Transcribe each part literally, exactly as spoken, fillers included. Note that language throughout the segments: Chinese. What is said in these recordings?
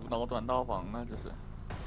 脑断刀房啊，这是。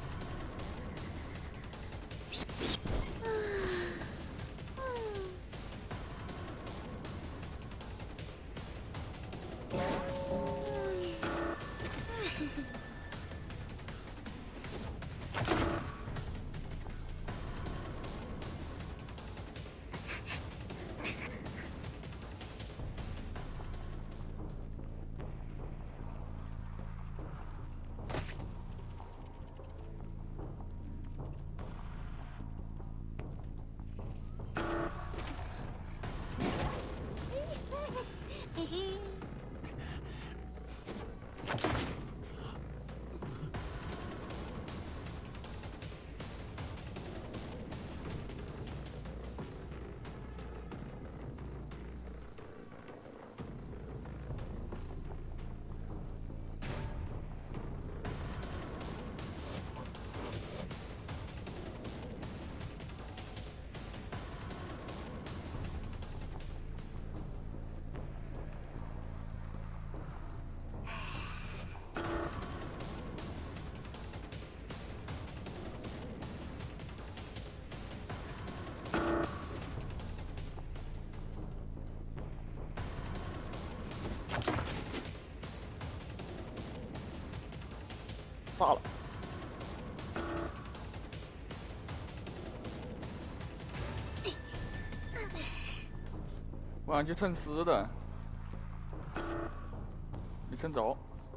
炸了！我想去蹭尸的，没蹭着。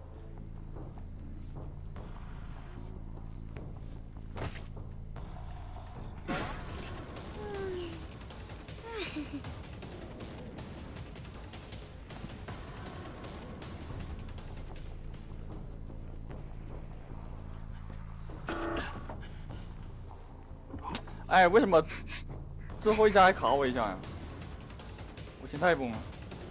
哎，为什么最后一下还卡我一下呀？我心态崩了。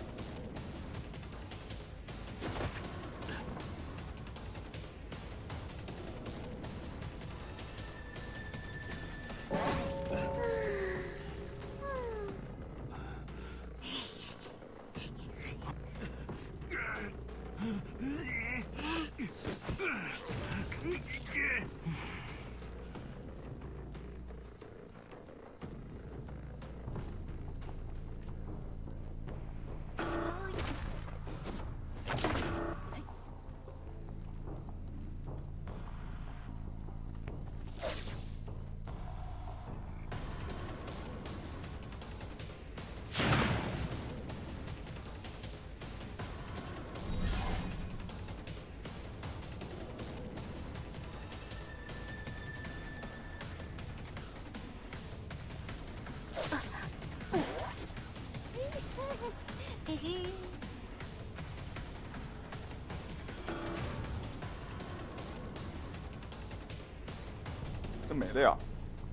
这没了呀！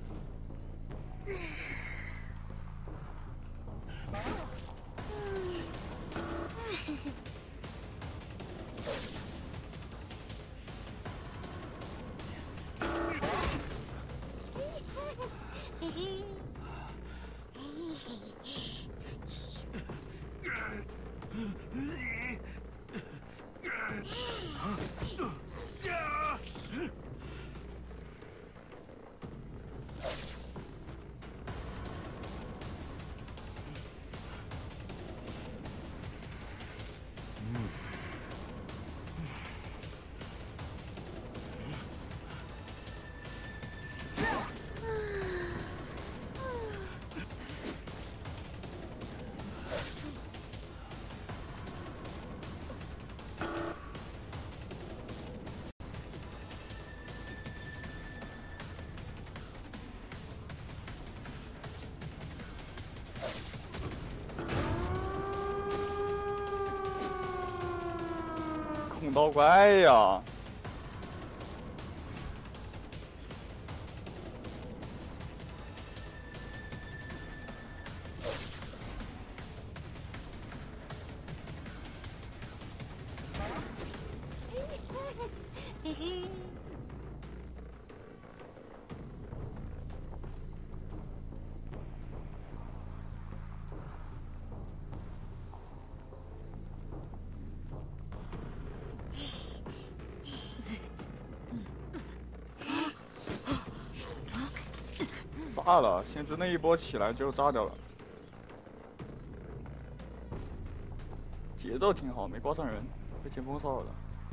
空刀怪呀！ 炸了，先知那一波起来就炸掉了，节奏挺好，没挂上人，被前锋骚扰了。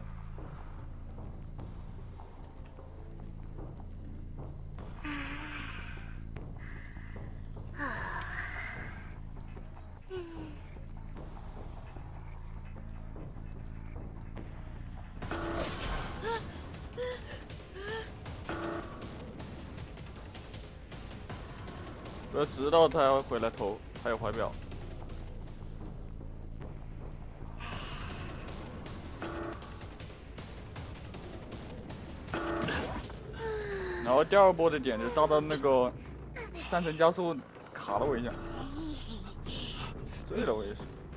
我知道他要回来投，还有怀表。然后第二波的点就炸到那个三层加速卡了我一下，醉了我也是。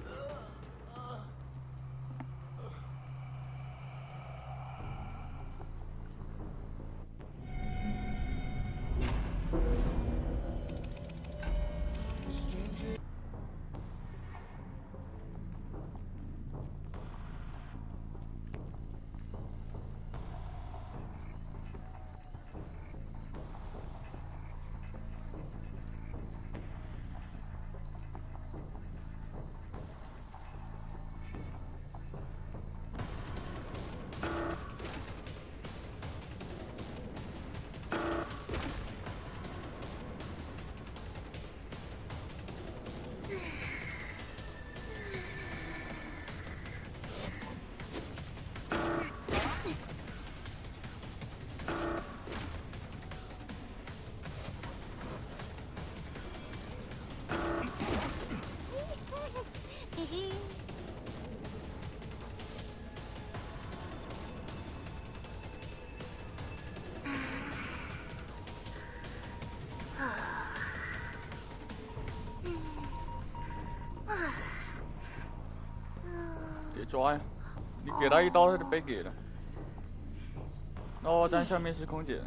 别抓呀！你给他一刀，他就别给了。哦，但下面是空姐。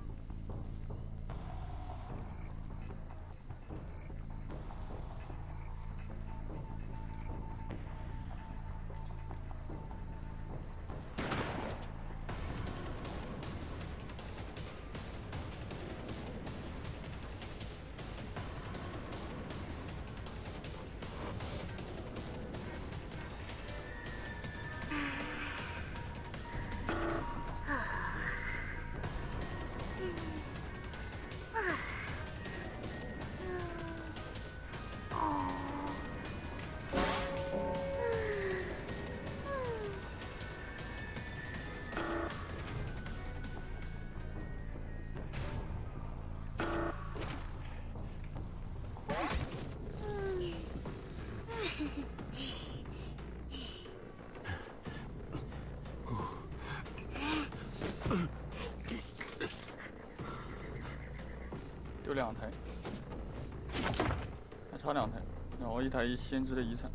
丢两台，还差两台，然后一台先知的遗产。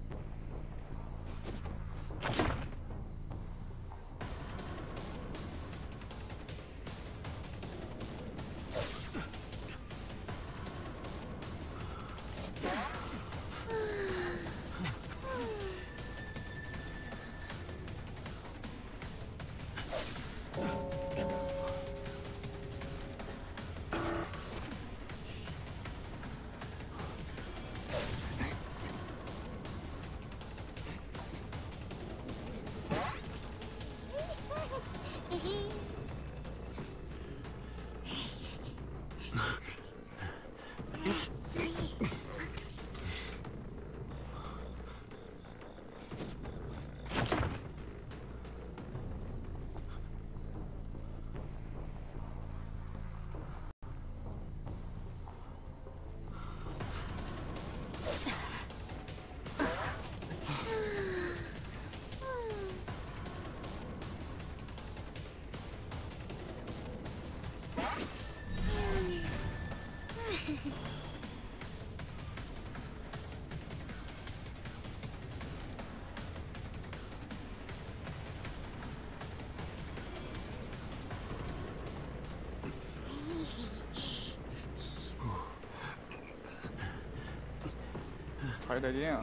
还带电啊！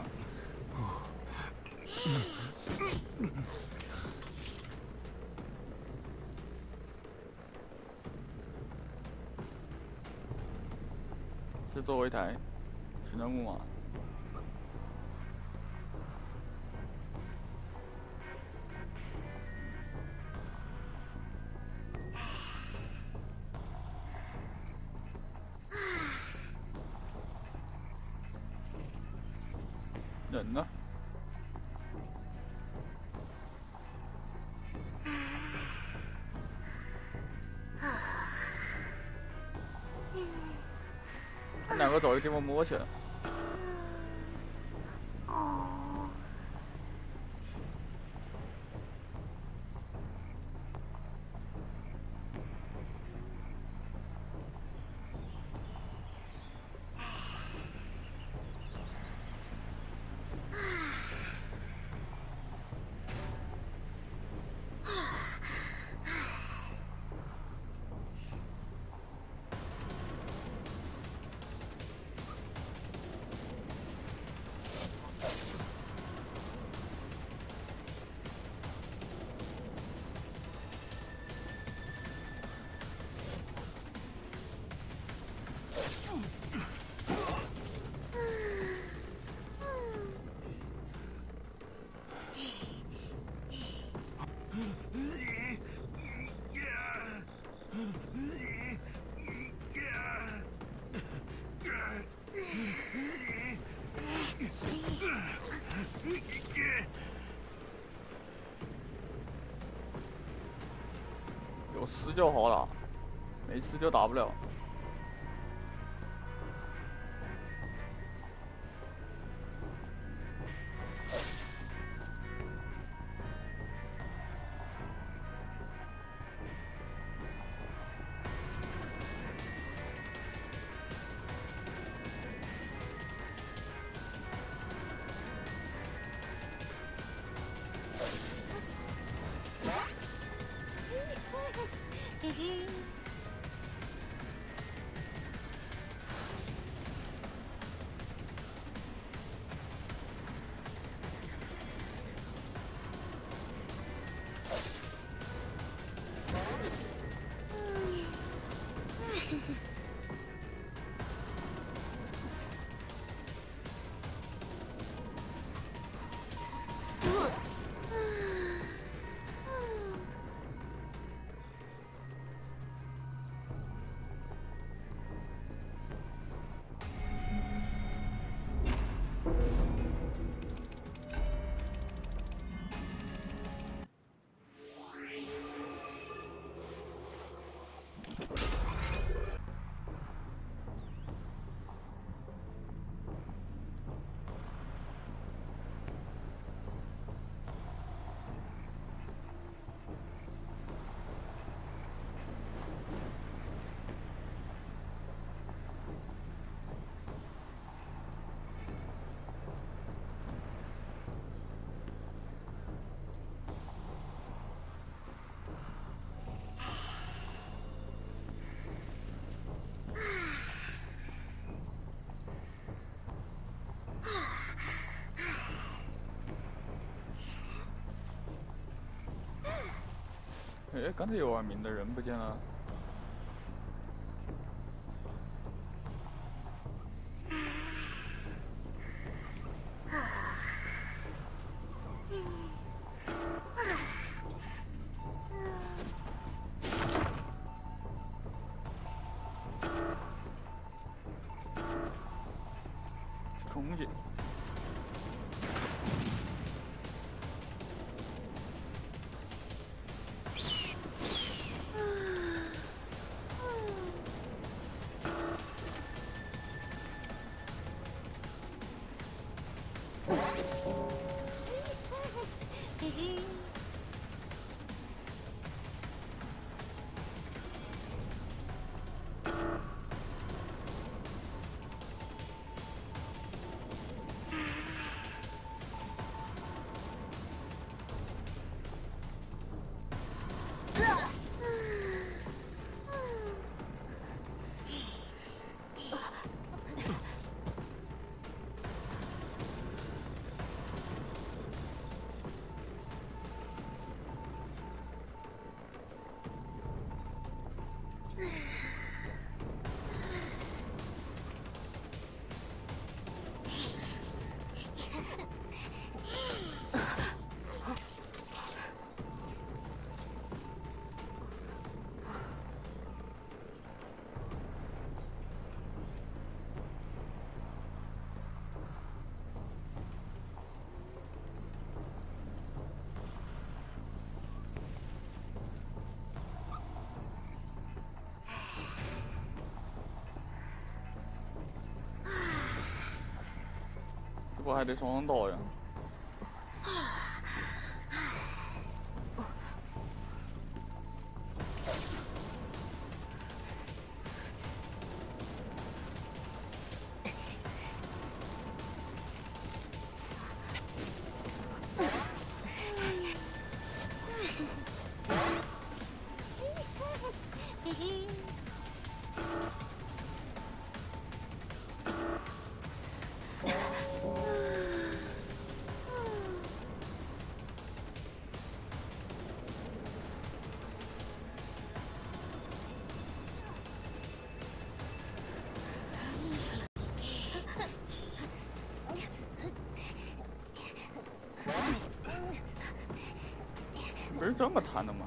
是作为一台新任务嘛？人呢？两个走的地方摸去了。有死就好了，没死就打不了。哎，刚才有耳鸣的人不见了。空姐。 不还得双刀呀？不是这么弹的吗？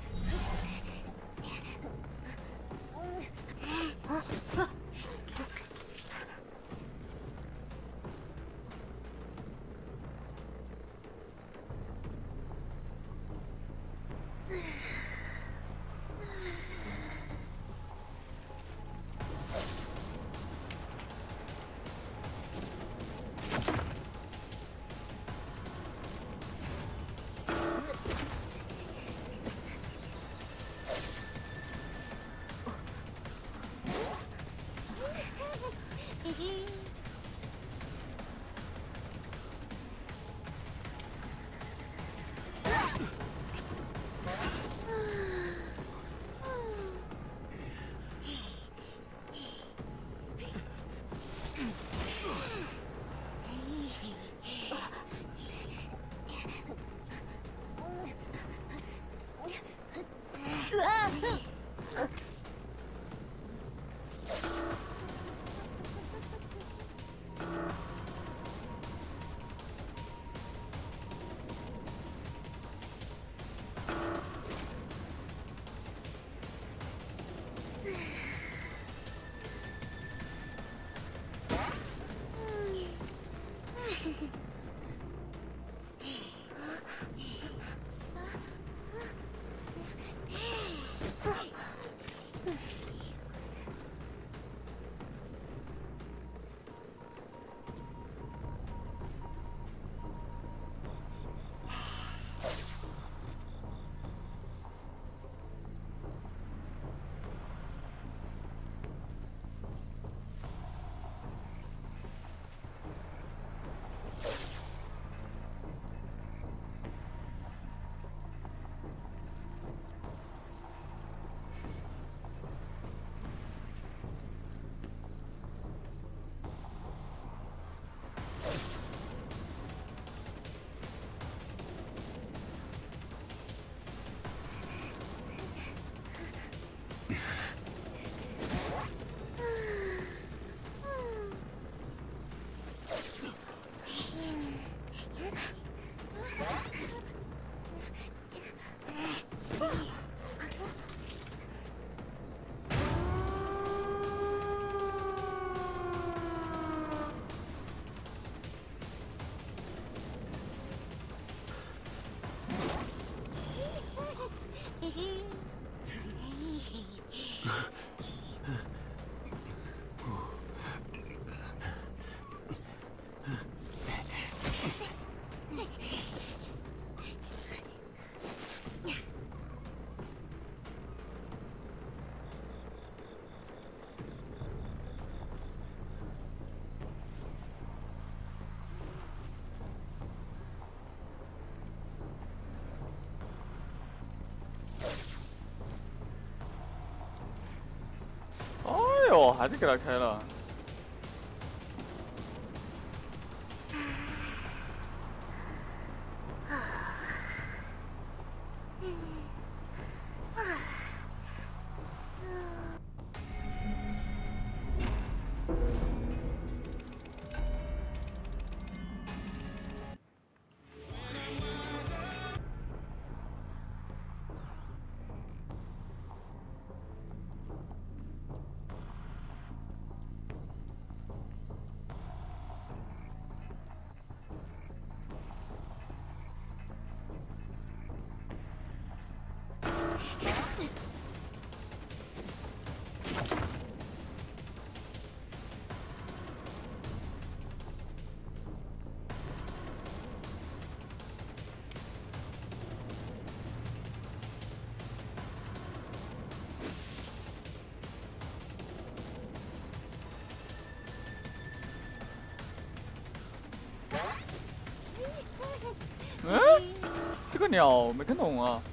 哎呦，还是给他开了。 鸟，没看懂啊。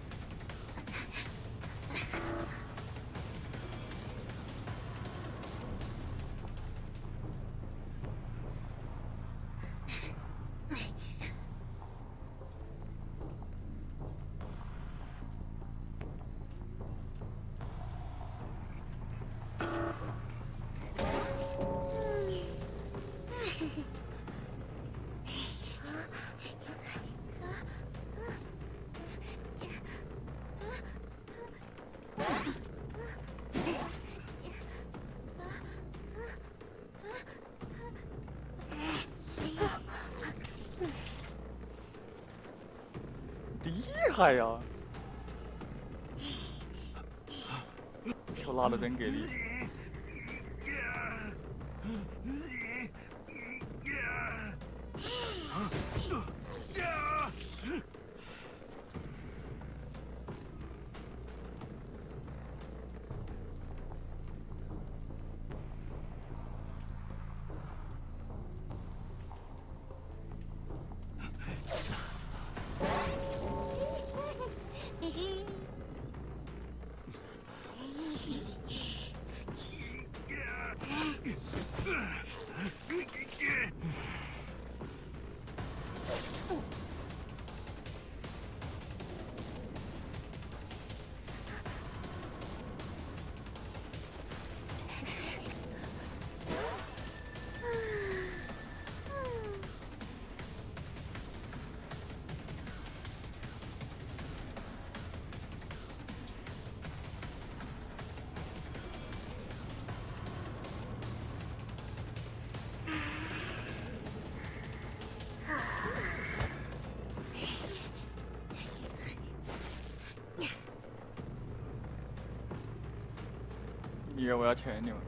厉害呀！我拉的真给力。你以为我要钱你们？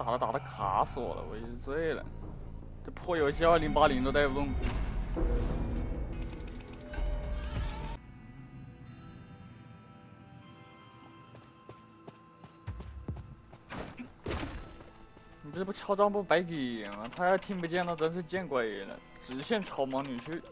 打着打着卡死我了，我也是醉了。这破游戏二零八零都带不动。你这不敲账不白给吗？他要听不见了，真是见鬼了！直线朝盲女去。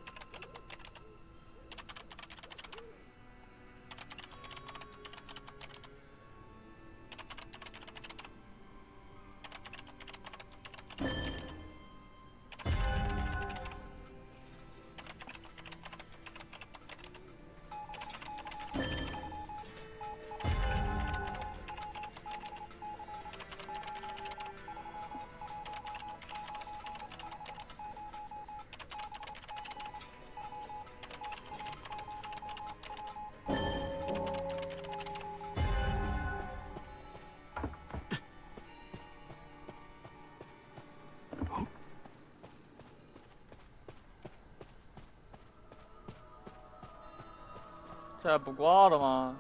这还不挂的吗？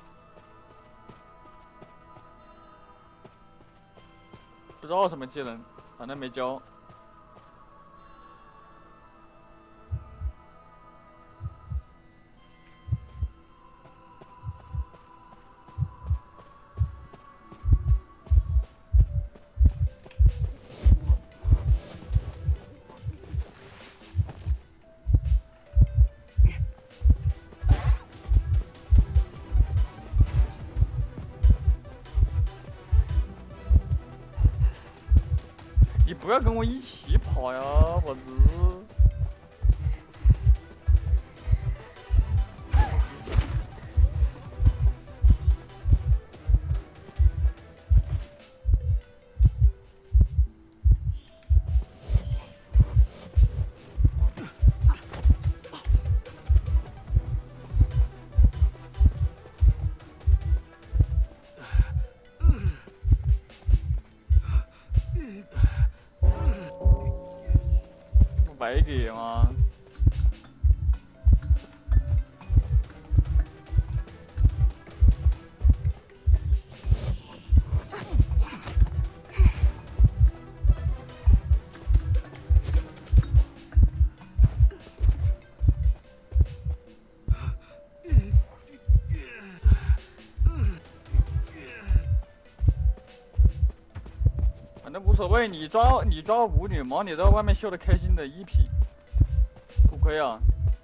不知道什么技能，反正没教。你不要跟我一起跑呀，我子！白给吗？反正无所谓，你抓你抓舞女嘛，你在外面秀的开心的一匹，不亏啊！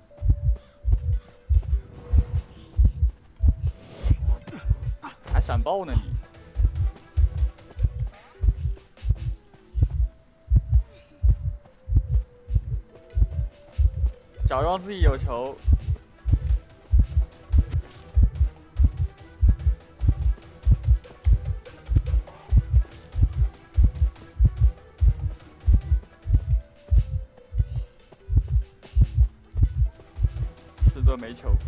还闪爆呢你！假装自己有球。四顿没球。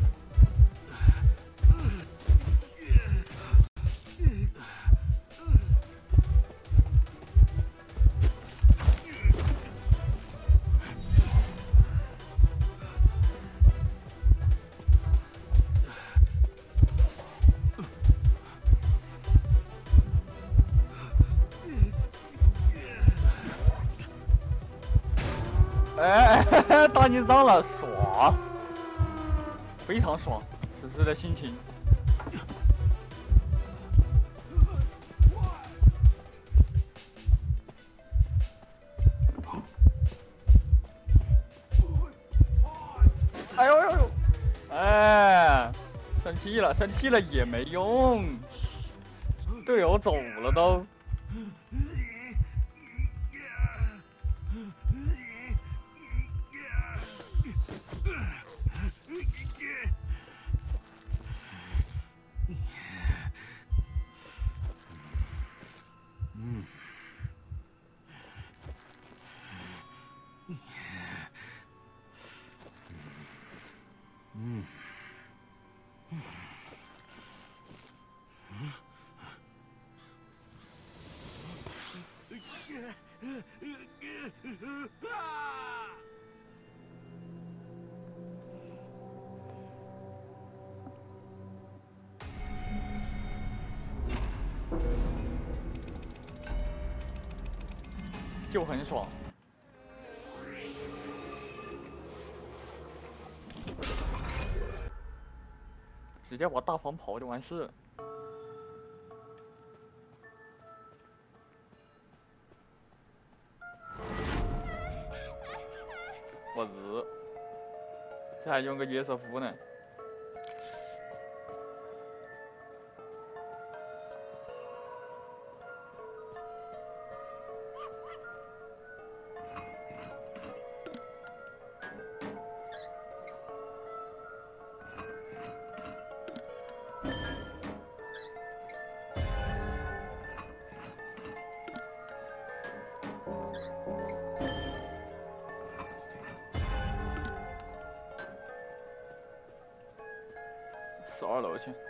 哎，大进账了，爽，非常爽，此时的心情。哎呦呦呦！哎，生气了，生气了也没用，队友走了都。 嗯。嗯。 就很爽。直接把大房跑就完事了。我日，这还用个约瑟夫呢。 十二楼去。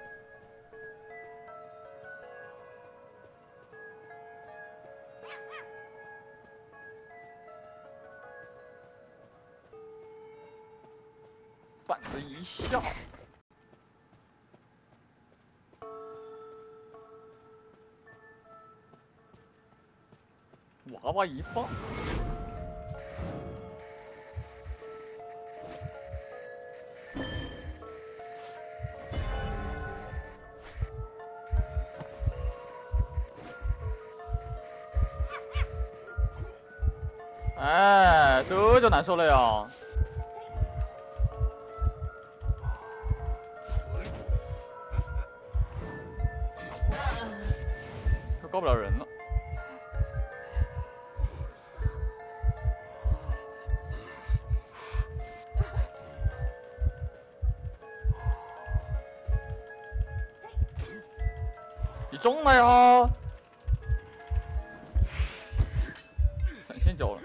板子一下，娃娃一放。 哎，这就难受了呀！他告不了人了。你中了呀！闪现脚了。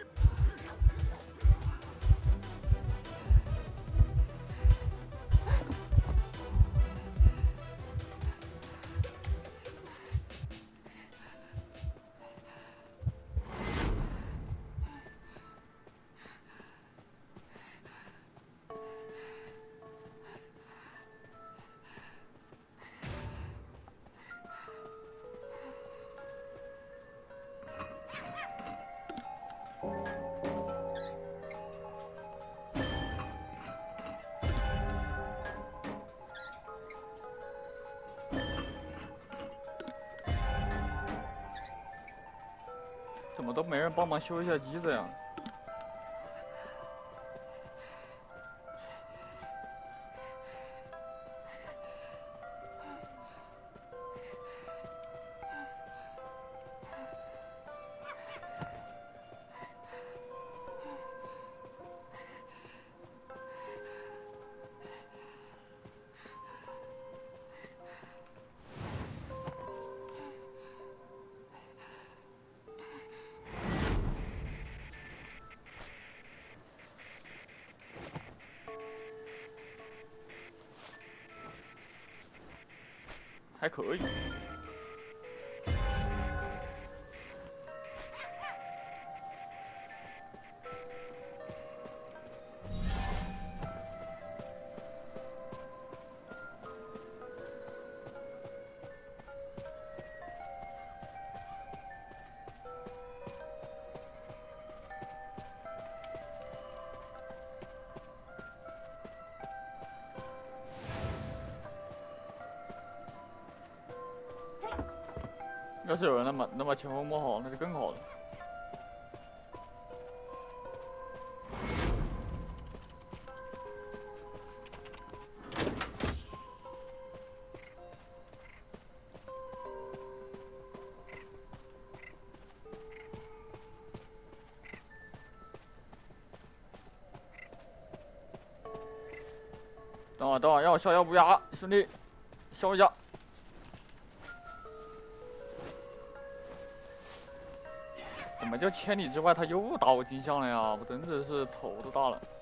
怎么都没人帮忙修一下机子呀？还可以。要是有人能把能把前锋摸好，那就更好了。等会儿，等会儿，让我逍遥不压，兄弟，消一下。 怎么就千里之外他又打我金像了呀？我真的是头都大了。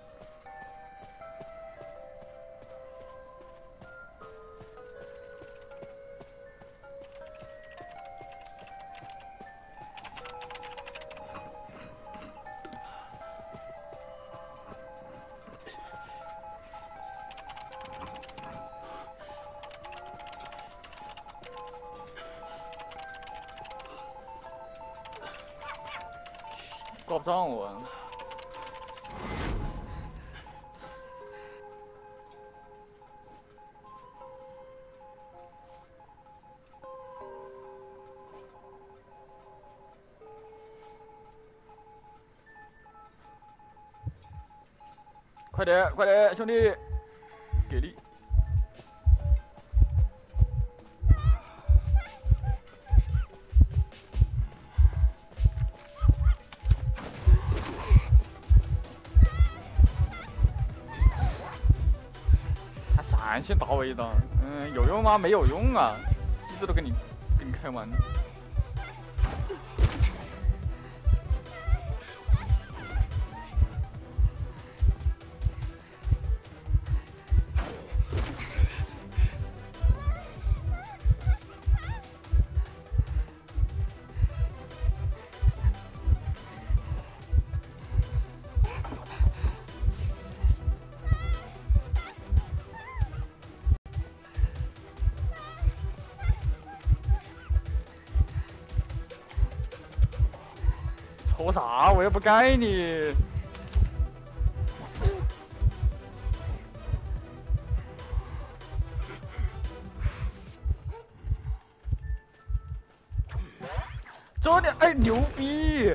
挂不上我。快点，快点，兄弟，给力！他闪现打我一刀，嗯，有用吗？没有用啊，一直都跟你跟你开玩笑。 抽啥？我又不盖你。这点哎牛逼！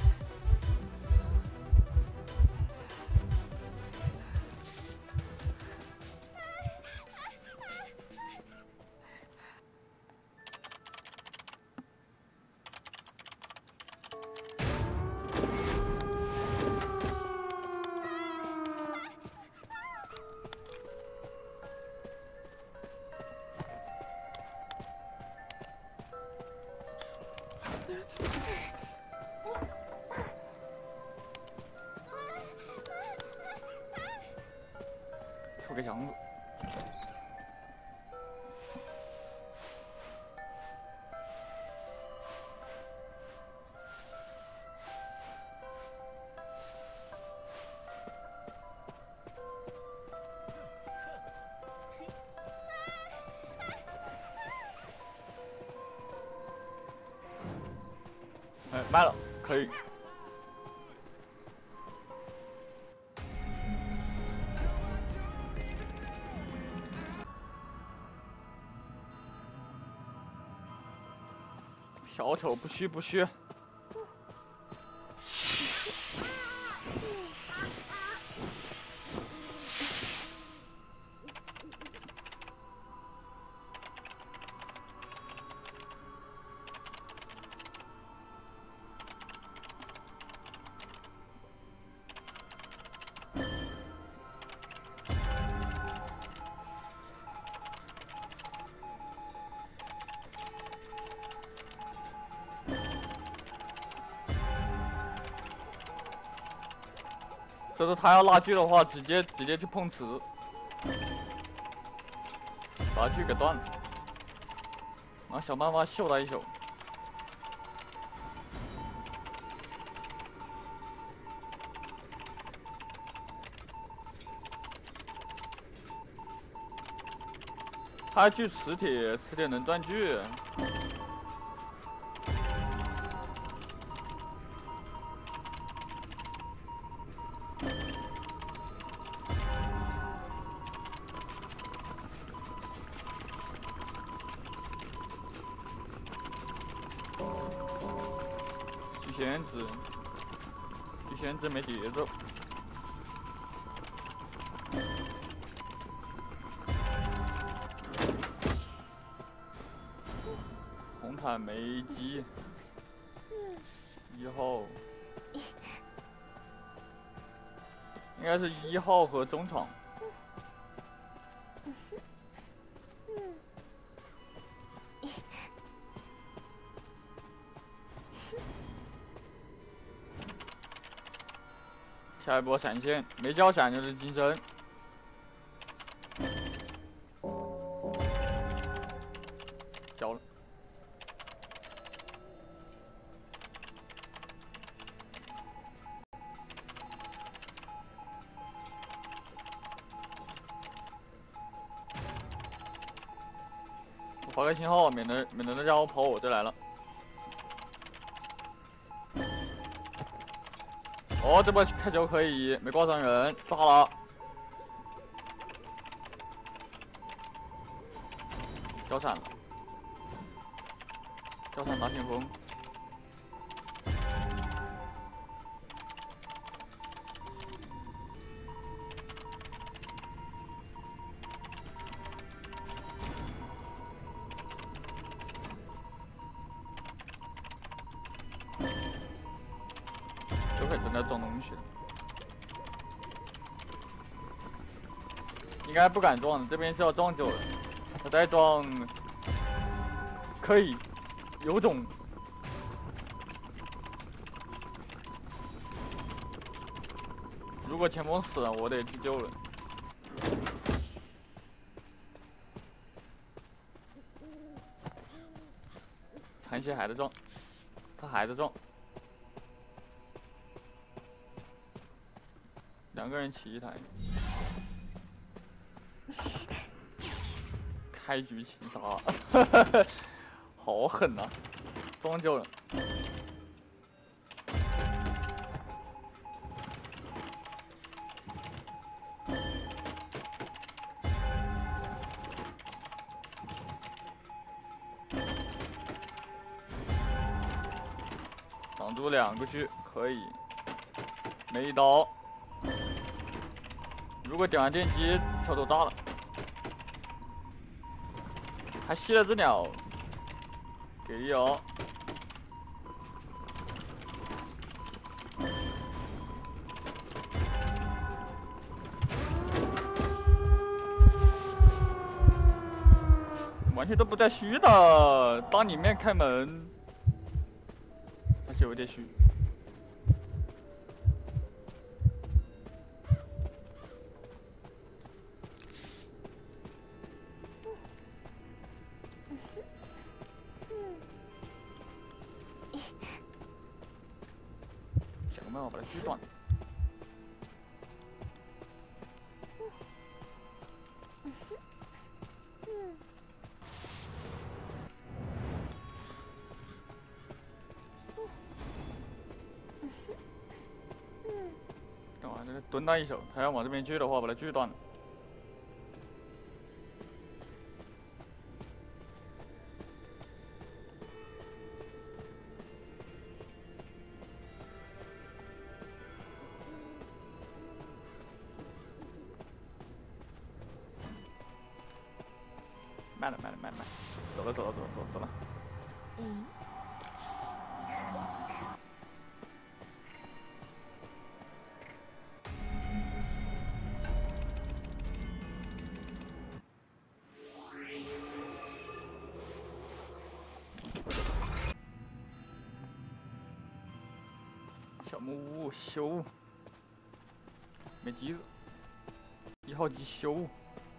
抽个箱子。哎，卖了，可以。 小丑不虚不虚。这是他要拉锯的话，直接直接去碰瓷，把锯给断了，然后想办法秀他一宿。他锯磁铁，磁铁能断锯。 限制，巨限制没节奏。红毯没机，一号，应该是一号和中场。 下一波闪现，没叫闪就是金身。交了。我发个信号，免得免得那家伙跑我这来了。 哦，这波开球可以，没挂上人，炸了。交闪了，交闪打前锋。这会正在装东西。 应该不敢撞，这边是要撞久了，他再撞可以，有种。如果前锋死了，我得去救人。残血还在撞，他还在撞，两个人骑一台。 开局擒杀，好狠呐、啊！装救了。挡住两个狙，可以。没一刀。如果点完电击，球都炸了。 还吸了只鸟，给力哦！完全都不带虚的，当里面开门，还是有点虚。想个办法把它锯断。等会这个蹲他一手，他要往这边锯的话，把它锯断了。 慢了，慢了，慢了，慢了，走了，走了，走了，走了，走了。嗯。小木屋修，没机子，一号机修。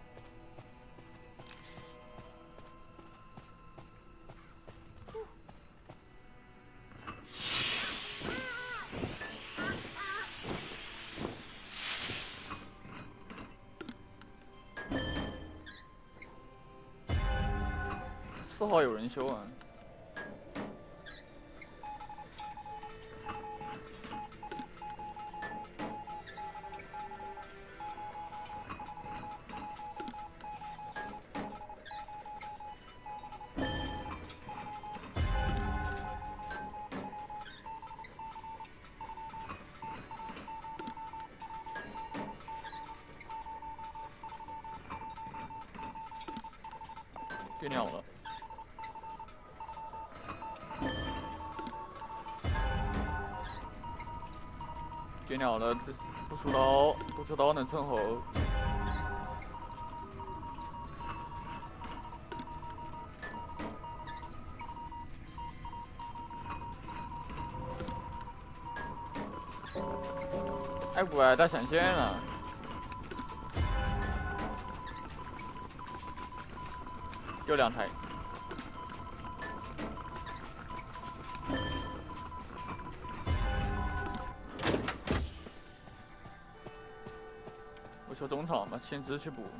四号有人修啊！别鸟了。 别鸟了，这不出刀，不出刀能趁猴。哎，我还带闪现了。又两台。 我说中场吧，先知去补。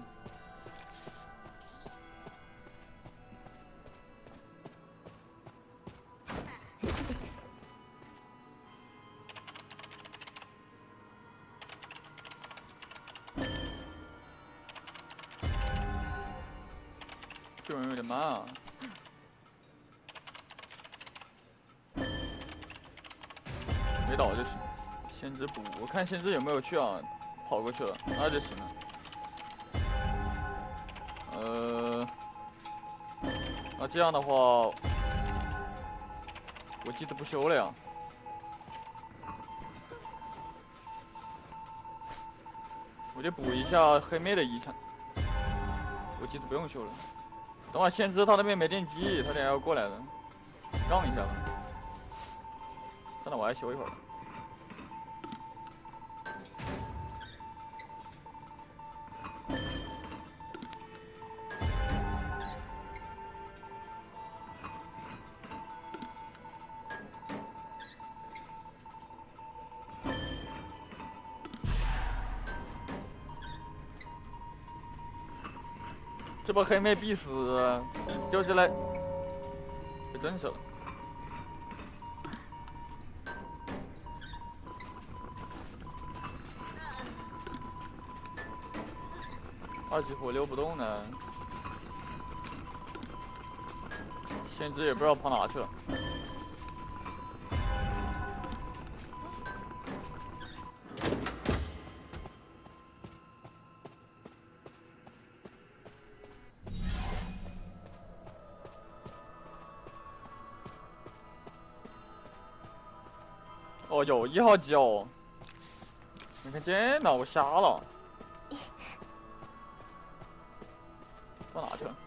有点慢啊。没倒就行。先知补，我看先知有没有去啊？跑过去了，那就行了。呃，那这样的话，我机子不修了呀。 我就补一下黑妹的遗产，我机子不用修了。等会先知他那边没电机，他等下要过来的，让一下吧。真的我还修一会儿。这波黑妹必死，就是来被震死了。二级火溜不动呢，先知也不知道跑哪去了。哦，有一号机哦，没看见呢，我瞎了，到哪去了？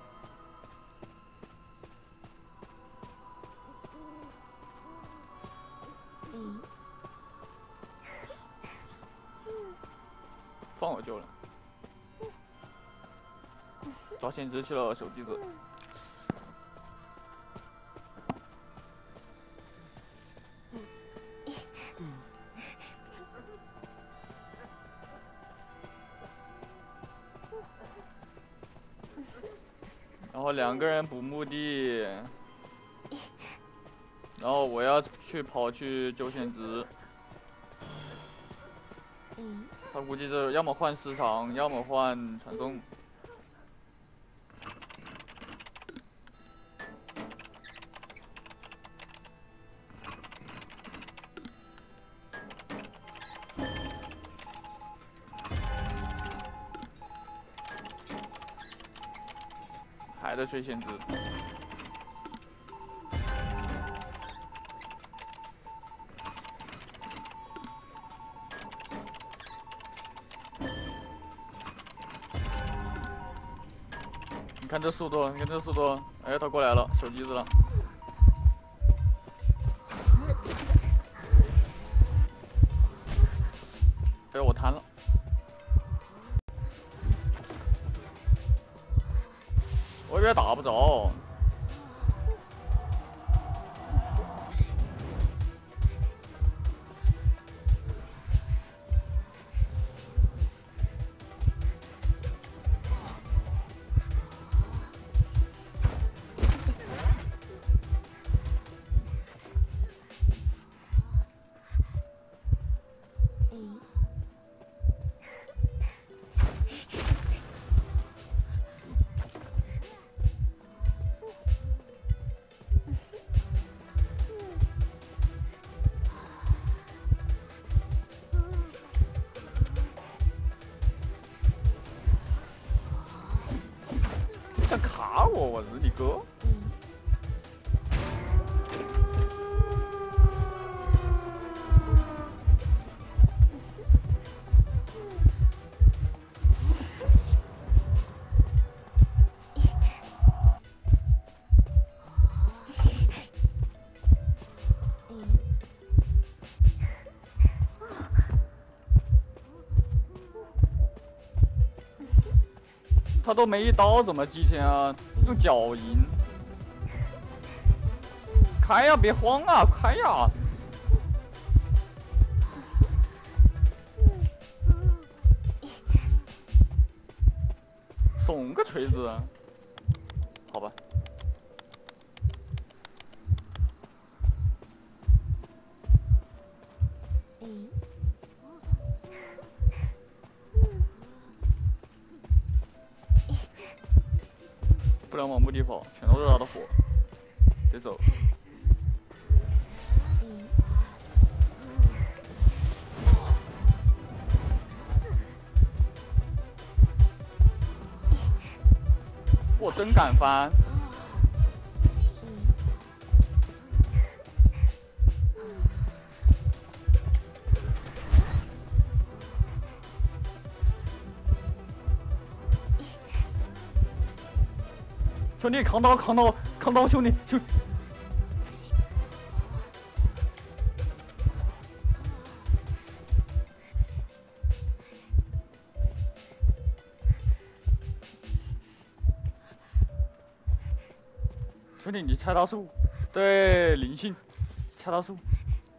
放我救了，抓先知去了，手机子。 然后两个人补墓地，然后我要去跑去救先知。他估计是要么换市场，要么换传送。还在追先知。你看这速度，你看这速度，哎，他过来了，手机子了。哎，我弹了。 我以为打不着，想卡我，我日你哥！他都没一刀，怎么击天啊？用脚赢。开呀，别慌啊，开呀！送个锤子，好吧。不然我往墓地跑，全都是他的火。得走。我真敢翻！兄弟，扛刀，扛刀，扛刀，兄弟，兄弟。兄弟，你拆大树，对，灵性，拆大树。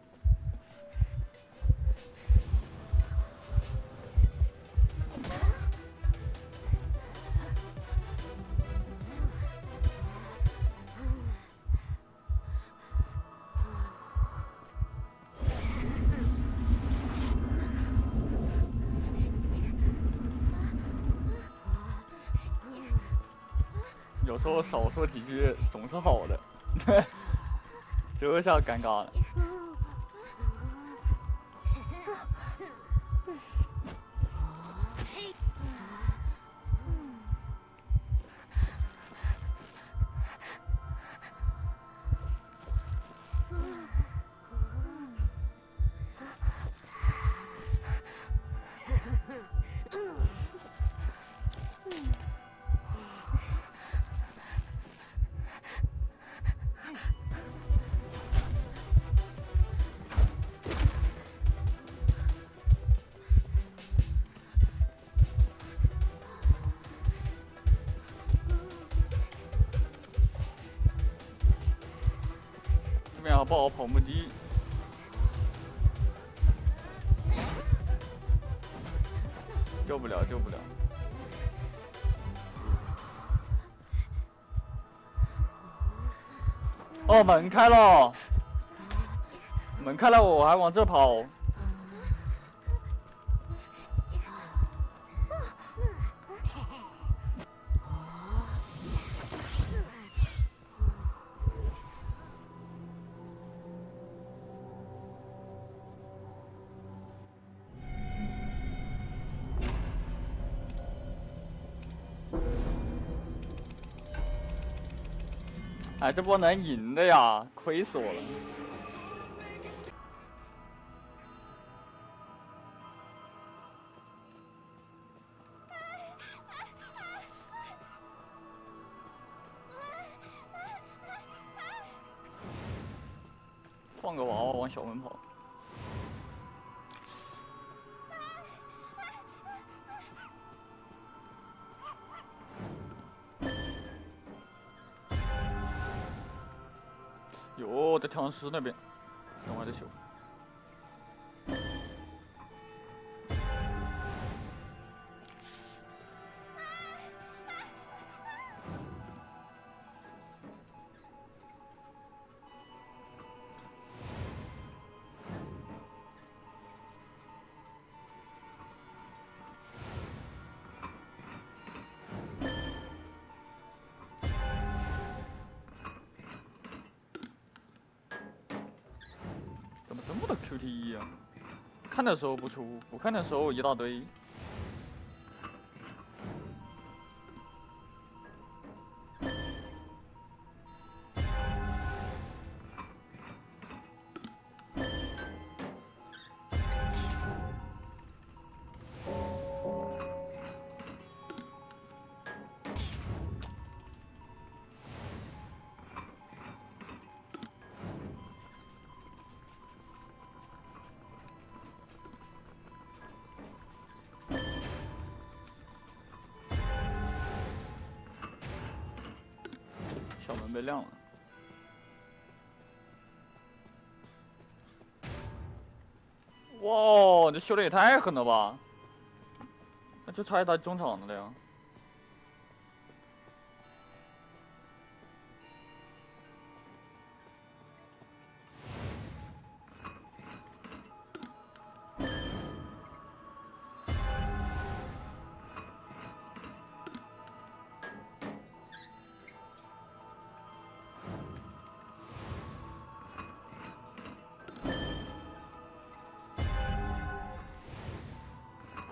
有时候少说几句总是好的，这下尴尬了。这边要不好跑墓地，救不了，救不了。哦，门开了，门开了，我还往这跑。哎，这波能赢的呀，亏死我了。放个娃娃往小门跑。哟，在跳尸那边，等我再修。怎么这么多 Q T E 啊？看的时候不出，不看的时候一大堆。小门被亮了。哇，这修的也太狠了吧！那就差一打中场的了呀。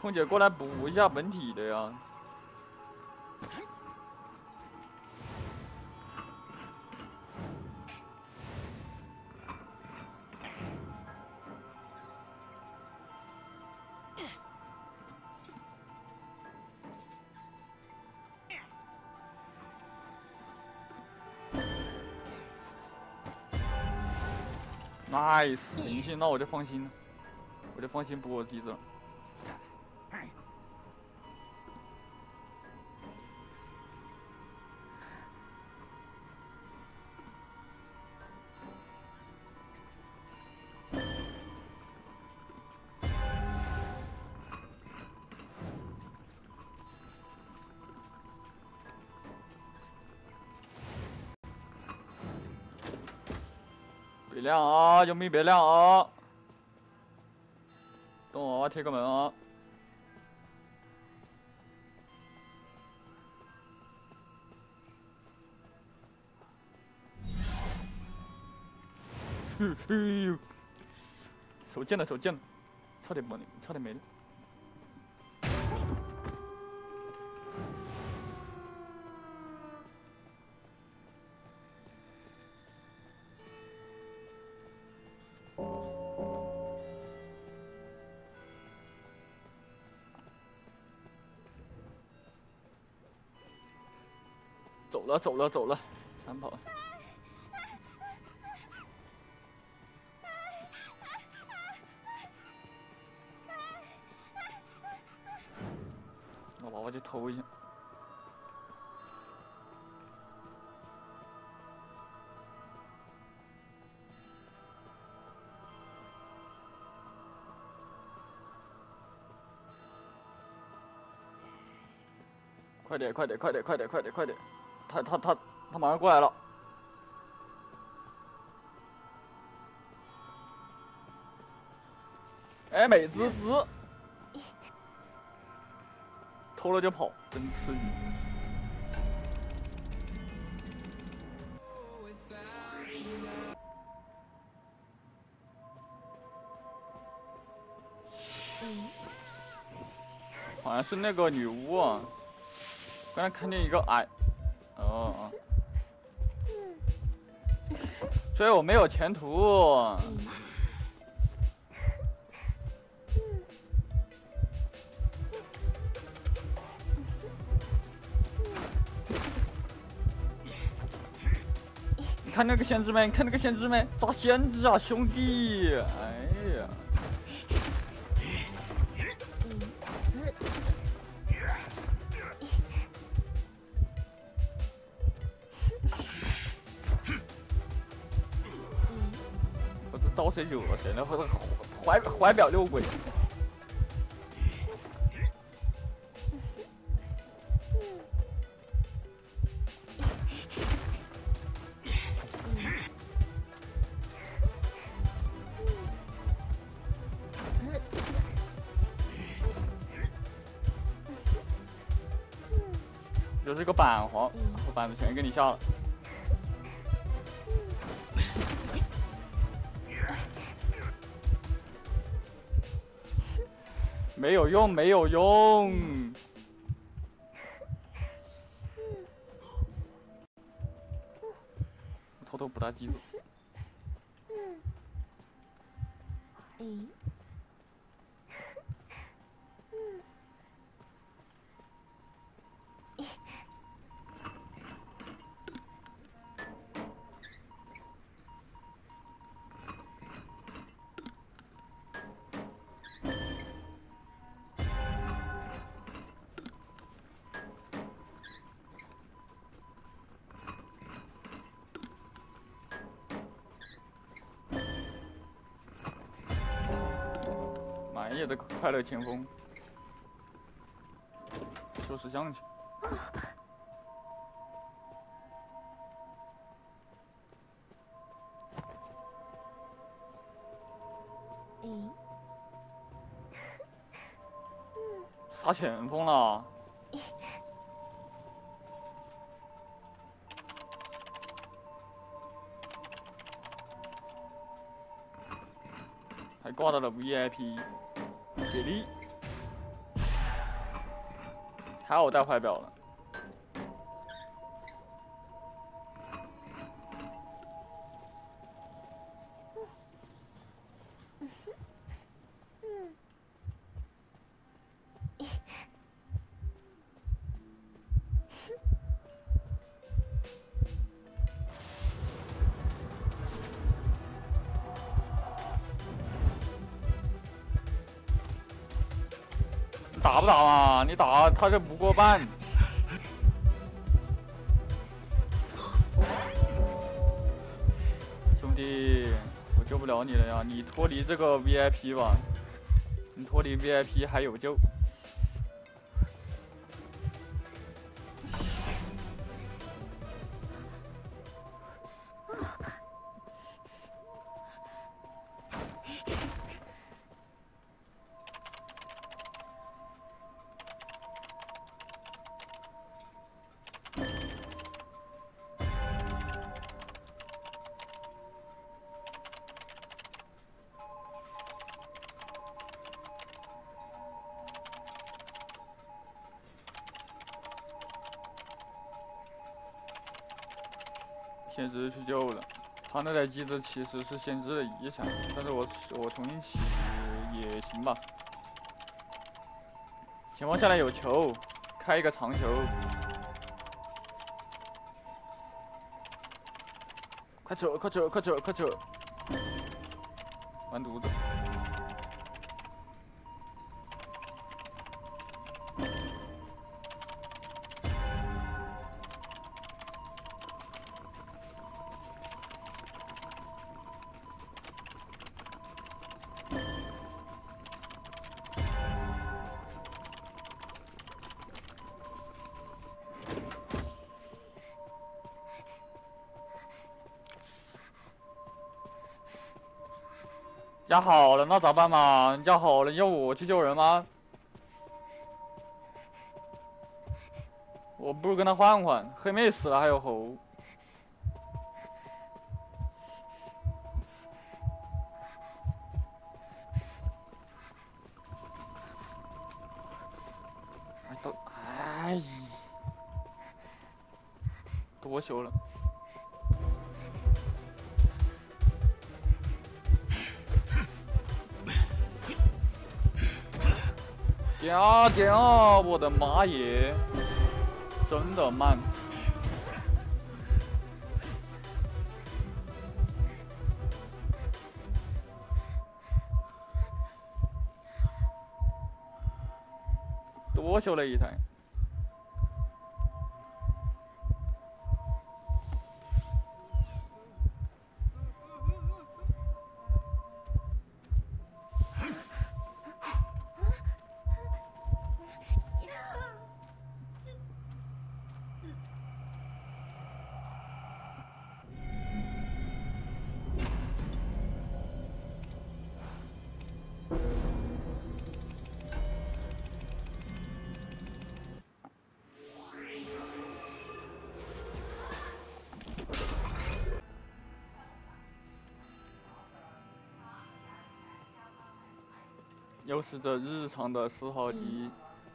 空姐过来补一下本体的呀。nice， 行行，那我就放心了，我就放心补我机子了。别亮啊！有没别亮啊！等我啊，贴个门啊！哎呦，手贱了，手贱了，差点没，差点没了。走了，走了，走了，闪跑。我娃娃去偷一下。快点，快点，快点，快点，快点，快点！他他他他马上过来了。哎，美滋滋！偷了就跑，真刺激！好像是那个女巫啊，刚才看见一个矮，哦哦，所以我没有前途。你看那个先知没？你看那个先知没？抓先知啊，兄弟！哎呀！我这招谁惹谁了？怀怀表六鬼。就是个板皇，我板子全给你下了。没有用，没有用。偷偷补他机子。 嗯。 满夜的快乐前锋，收拾箱去。 嗯。 杀前锋了。还挂到了 V I P， 给力！ 还好带怀表了。打不打嘛？你打他这不过半。兄弟，我救不了你了呀！你脱离这个 V I P 吧，你脱离 V I P 还有救。限制去救了，他那台机子其实是限制的一闪，但是我我重新起也行吧。前方下来有球，开一个长球，快走快走快走快走，完犊子。压好了，那咋办嘛？压好了，要我去救人吗？我不如跟他换换。黑妹死了，还有猴。哎，都哎，多久了？点啊点啊！我的妈耶，真的慢。多修了一台。又是这日常的四号机。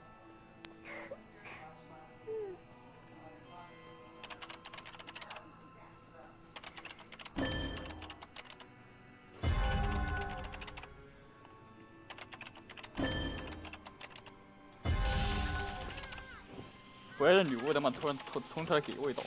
不要让女巫他妈突然冲冲出来给我一刀。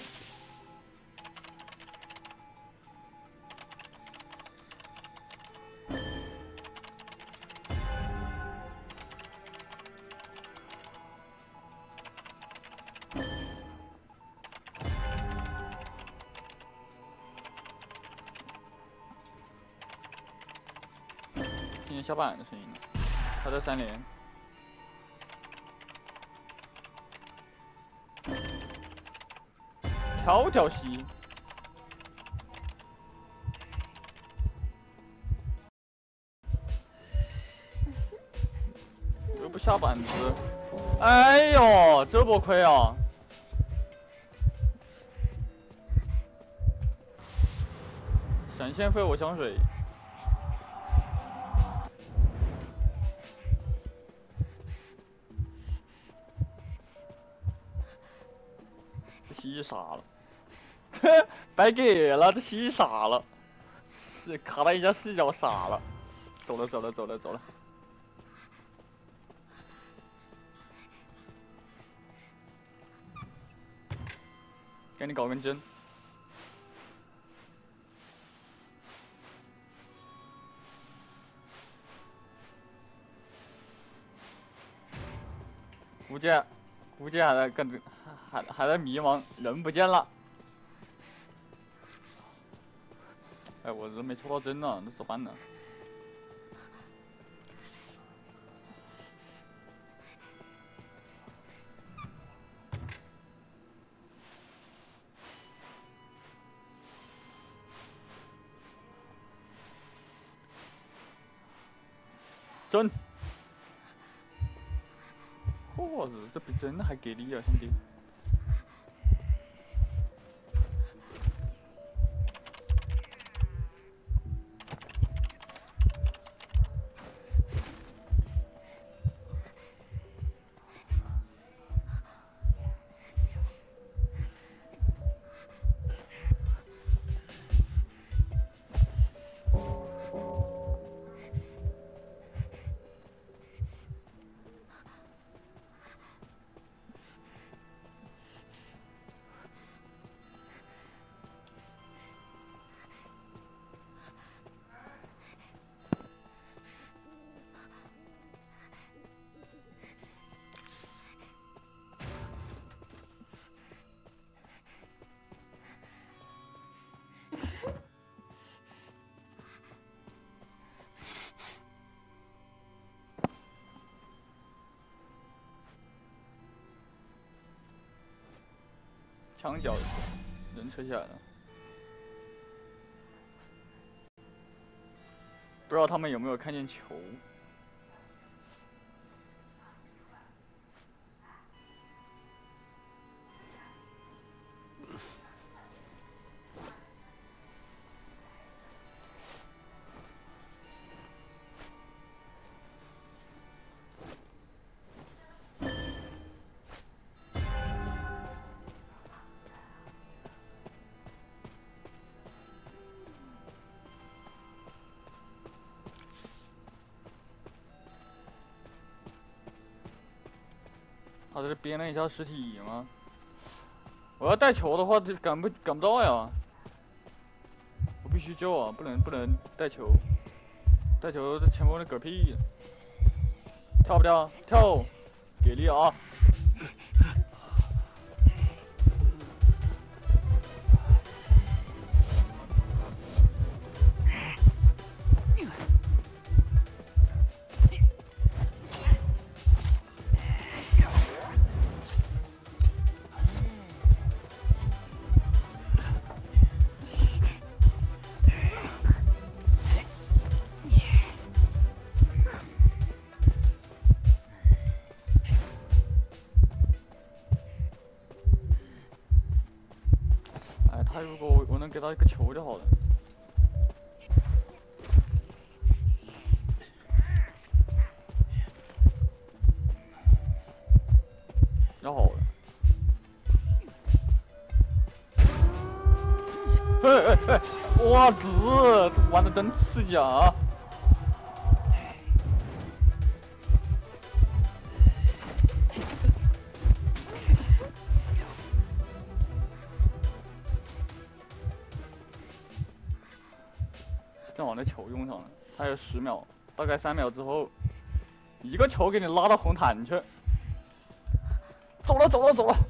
听见下半的声音了，他在三连。条条溪，又不下板子，哎呦，这波亏啊！闪现废我香水。 西傻了，白给了，这西傻了，是卡了一下视角傻了，走了走了走了走了，给你搞根针。估计估计还在跟还还还在迷茫，人不见了。哎，我人没抽到针呢，那咋办呢？针！嚯日，这比针还给力啊，兄弟！墙角人撤下来了，不知道他们有没有看见球？他这是编了一下尸体吗？我要带球的话，这赶不赶不到呀！我必须救啊，不能不能带球，带球这前锋的嗝屁，跳不跳？跳，给力啊！他如果我能给他一个球就好了。要好了。哎哎哎！哇子，玩的真刺激啊！正好那球用上了，还有十秒，大概三秒之后，一个球给你拉到红毯去。走了走了走了。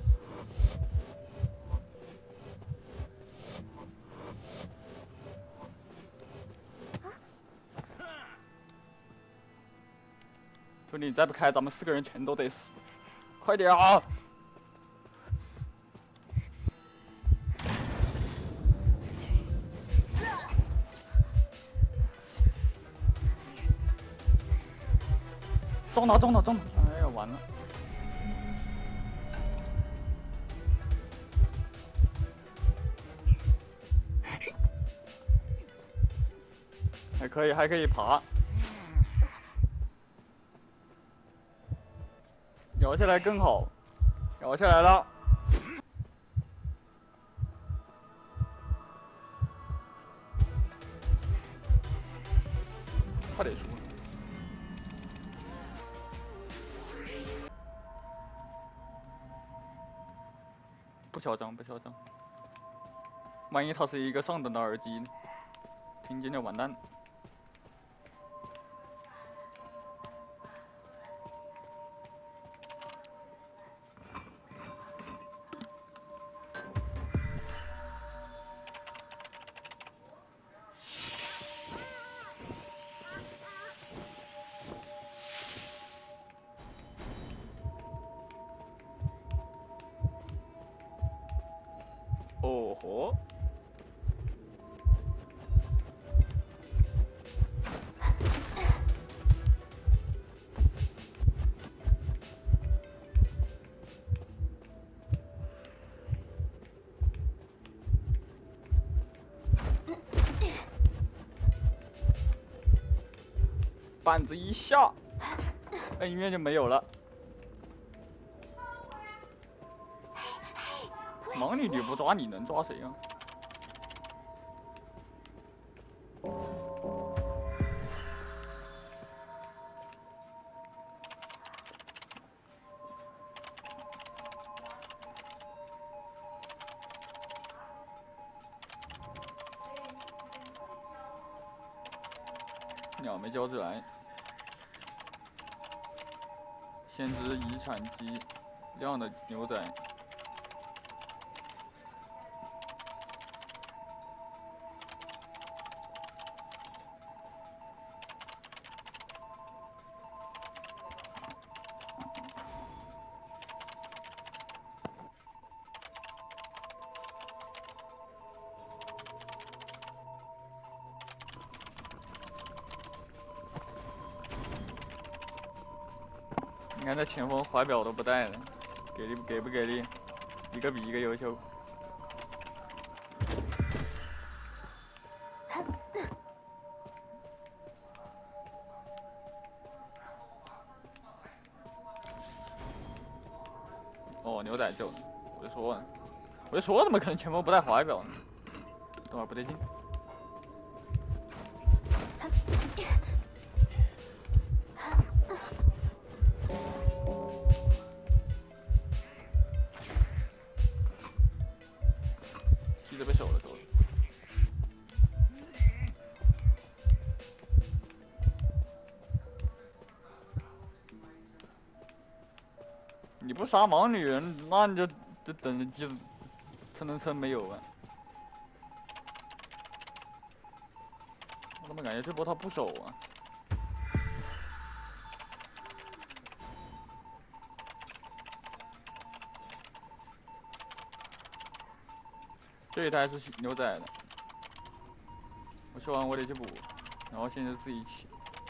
兄弟，你再不开，咱们四个人全都得死！快点啊！中了中了中了！哎呀，完了！还可以还可以爬，摇下来更好，摇下来了。 差点输。不嚣张，不嚣张。万一他是一个上等的耳机呢？听见就完蛋。哦吼！板子一下，恩怨就没有了。盲女女不抓你能抓谁啊？鸟没交出来，先知遗产机亮的牛仔。你看这前锋怀表都不带了，给力不给不给力？一个比一个优秀。哦，牛仔救了，我就说，我就说怎么可能前锋不带怀表呢？等会儿不对劲。机子被守了，走了。你不杀盲女人，那你就就等着机子蹭蹭蹭没有啊！我怎么感觉这波他不守啊？这一台是牛仔的，我修完我得去补，然后现在自己起，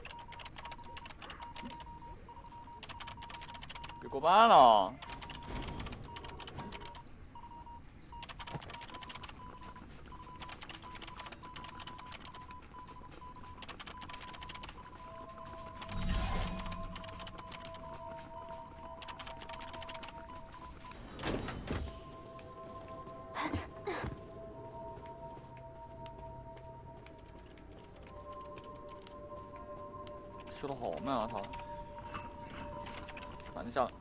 别过半了。修的好慢啊，他！反正下了。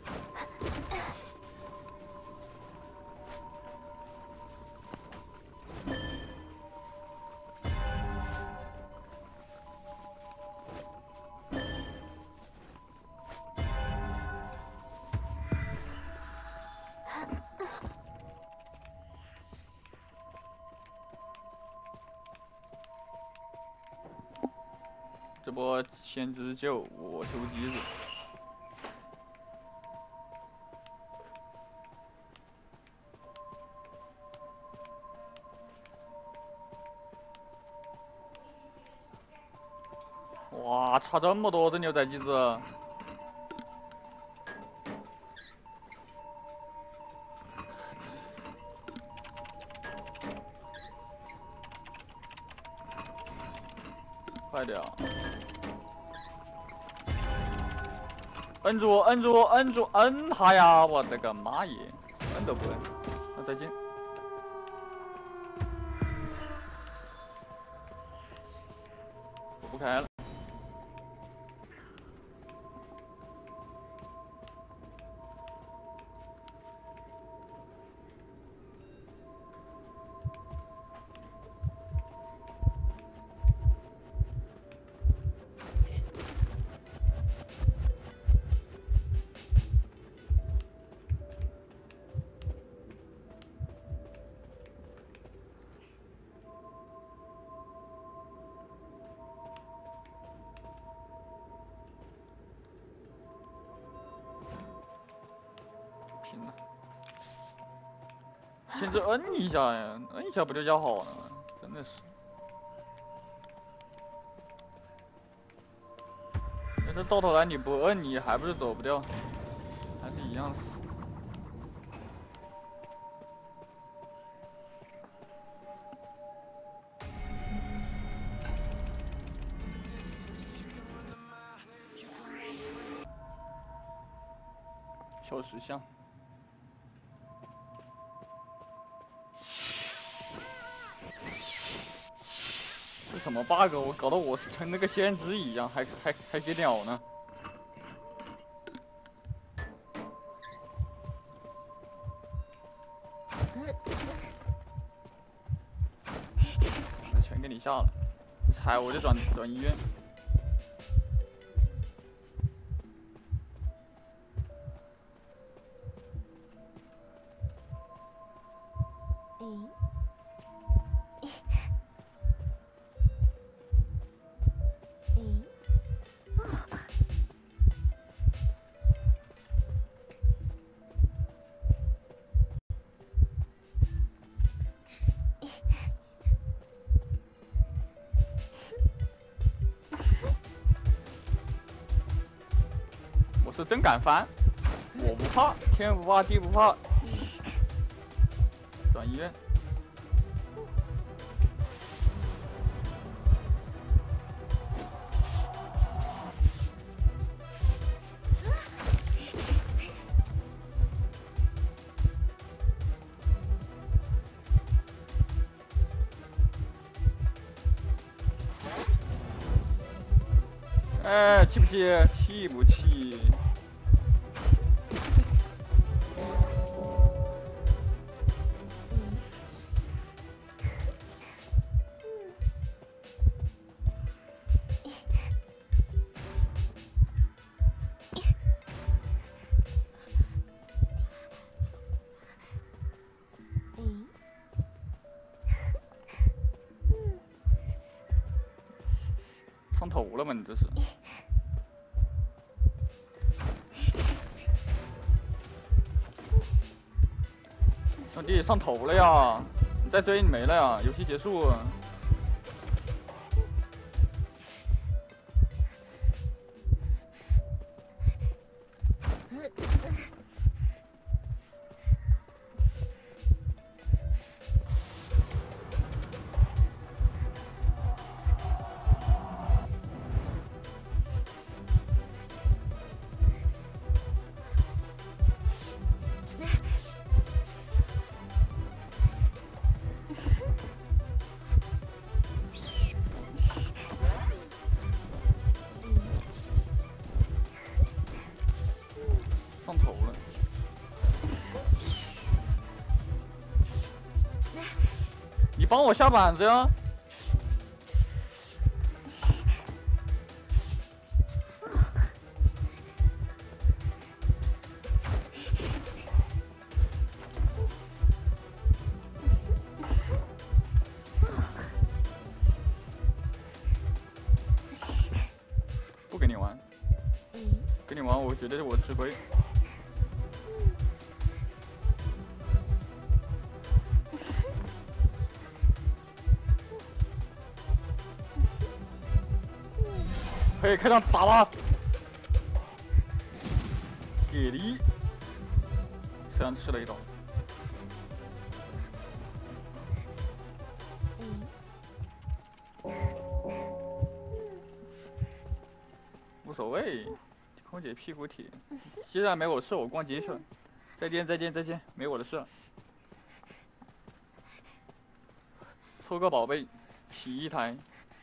这波先知救我修机子，哇，差这么多这牛仔机子！快点！摁住，摁住，摁住，摁他呀！我的个妈耶，摁都不摁。那再见。我不开了。 限制摁一下呀，摁一下不就要好了吗？真的是。但是到头来你不摁，你还不是走不掉，还是一样死。小石像。这什么 bug？ 我搞得我是成那个先知一样，还还还给鸟呢。那全给你下了，你踩我就转转医院。我是真敢翻，我不怕，天不怕地不怕。转医院。哎，气不气？气不气？上头了吗？你这是？兄弟，上头了呀！你再追你没了呀！游戏结束。上头了，你帮我下板子呀！不跟你玩，跟你玩，我觉得我吃亏。可以开枪打他，给力！虽然吃了一刀，无所谓。空姐屁股铁，既然没我事，我逛街去了。再见再见再见，没我的事了。抽个宝贝，洗一台。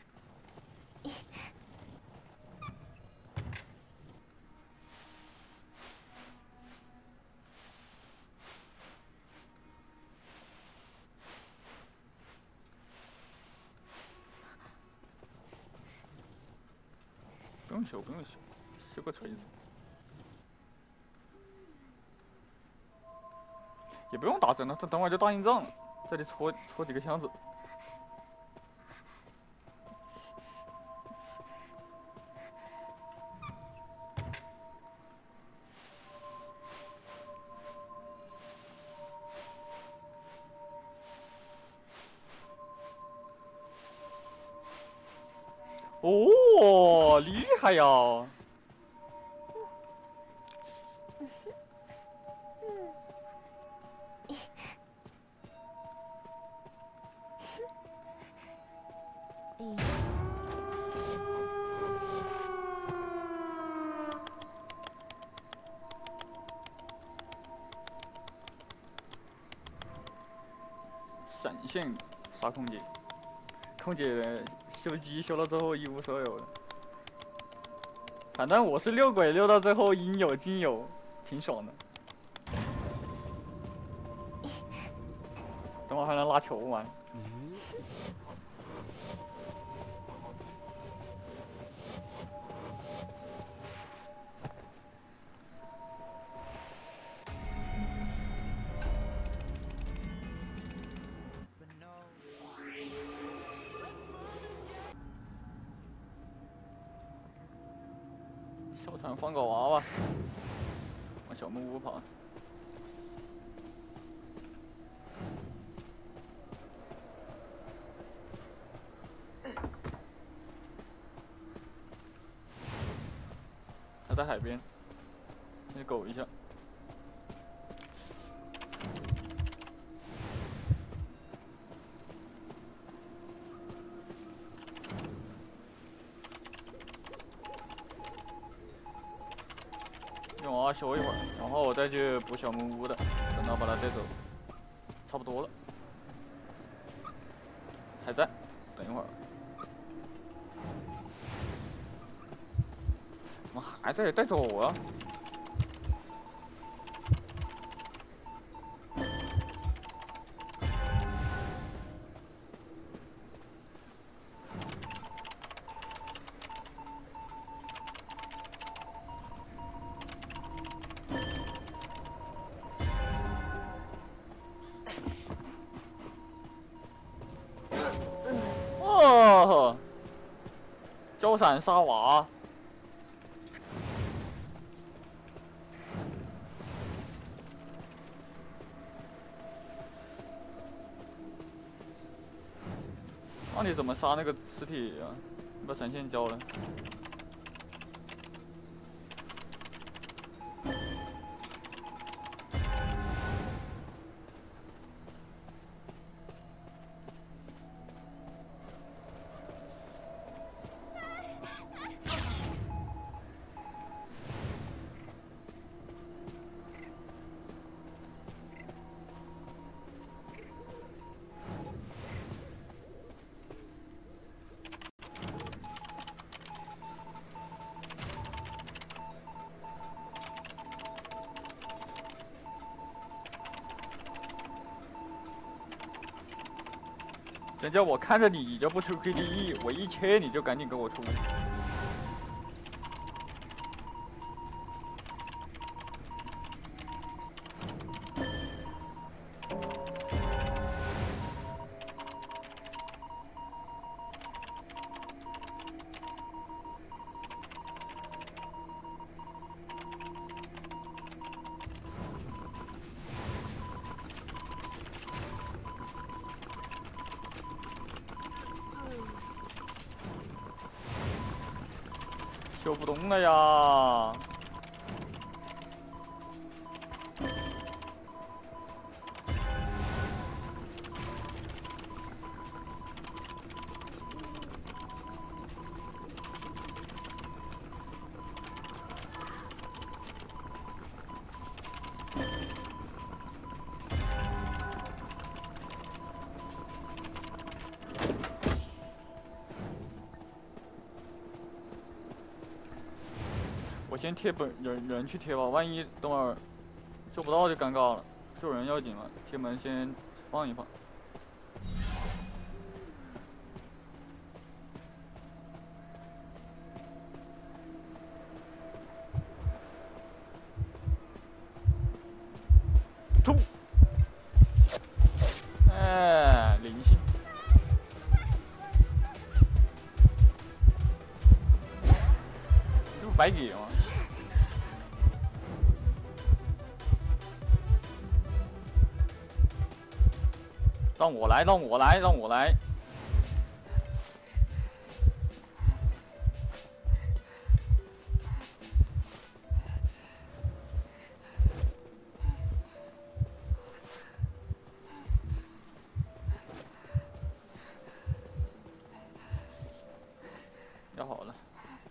不用修，不用修，修个锤子，也不用打针了，这等会就大硬仗了，这里戳戳几个箱子。 哦，厉害呀！闪现杀空姐，空姐修机修到最后一无所有了。反正我是六鬼，六到最后应有尽有，挺爽的。等会还能拉球玩。小场放个娃娃，往小木屋跑。他在海边，先狗一下。用娃娃修一会儿，然后我再去补小木屋的，等到把他带走，差不多了。还在，等一会儿。怎么还在带走啊？哦，交闪杀娃。那你怎么杀那个尸体啊？你把闪现交了。人家我看着你就不出 K D E， 我一切你就赶紧给我出。修不动了呀！我先贴本人人去贴吧，万一等会儿救不到就尴尬了。救人要紧了，贴门先放一放。突！哎，灵性。这不白给吗？让我来，让我来，让我来！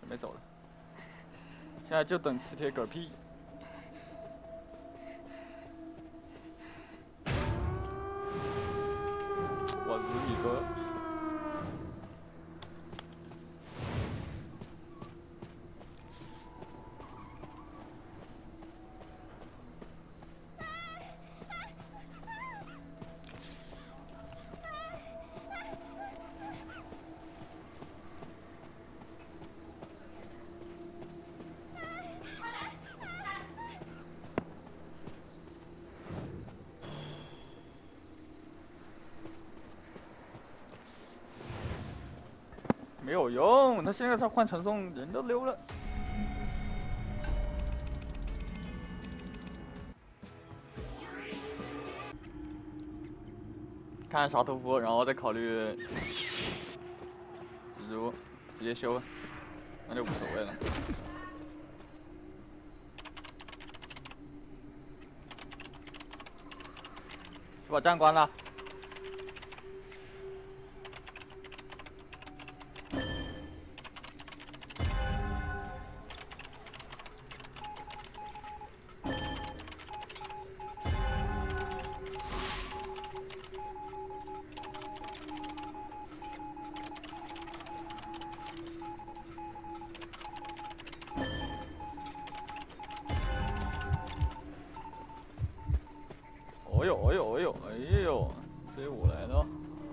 没走了，现在就等磁铁嗝屁。我日你个！没有用，他现在才换传送，人都溜了。看啥屠夫，然后再考虑蜘蛛，直接修，那就无所谓了。去把站关了。哦呦哦呦哦呦哎呦，追我来了！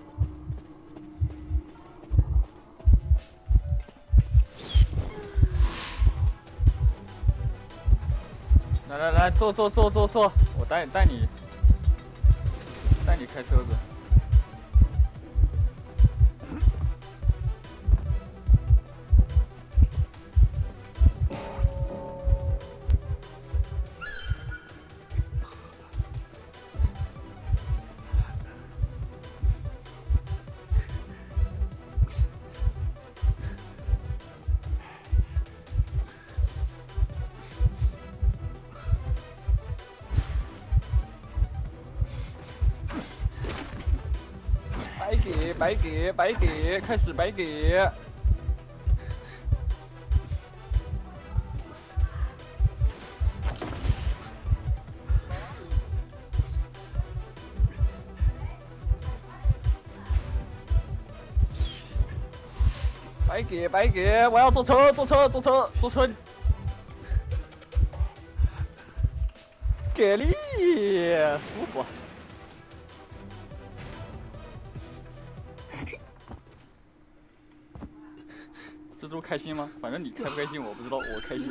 来来来，坐坐坐坐坐，我带带你带你开车子。白给白给白给，开始白给。白给白给，我要坐车坐车坐车坐车。给力，舒服。蜘蛛开心吗？反正你开不开心我不知道，我开心。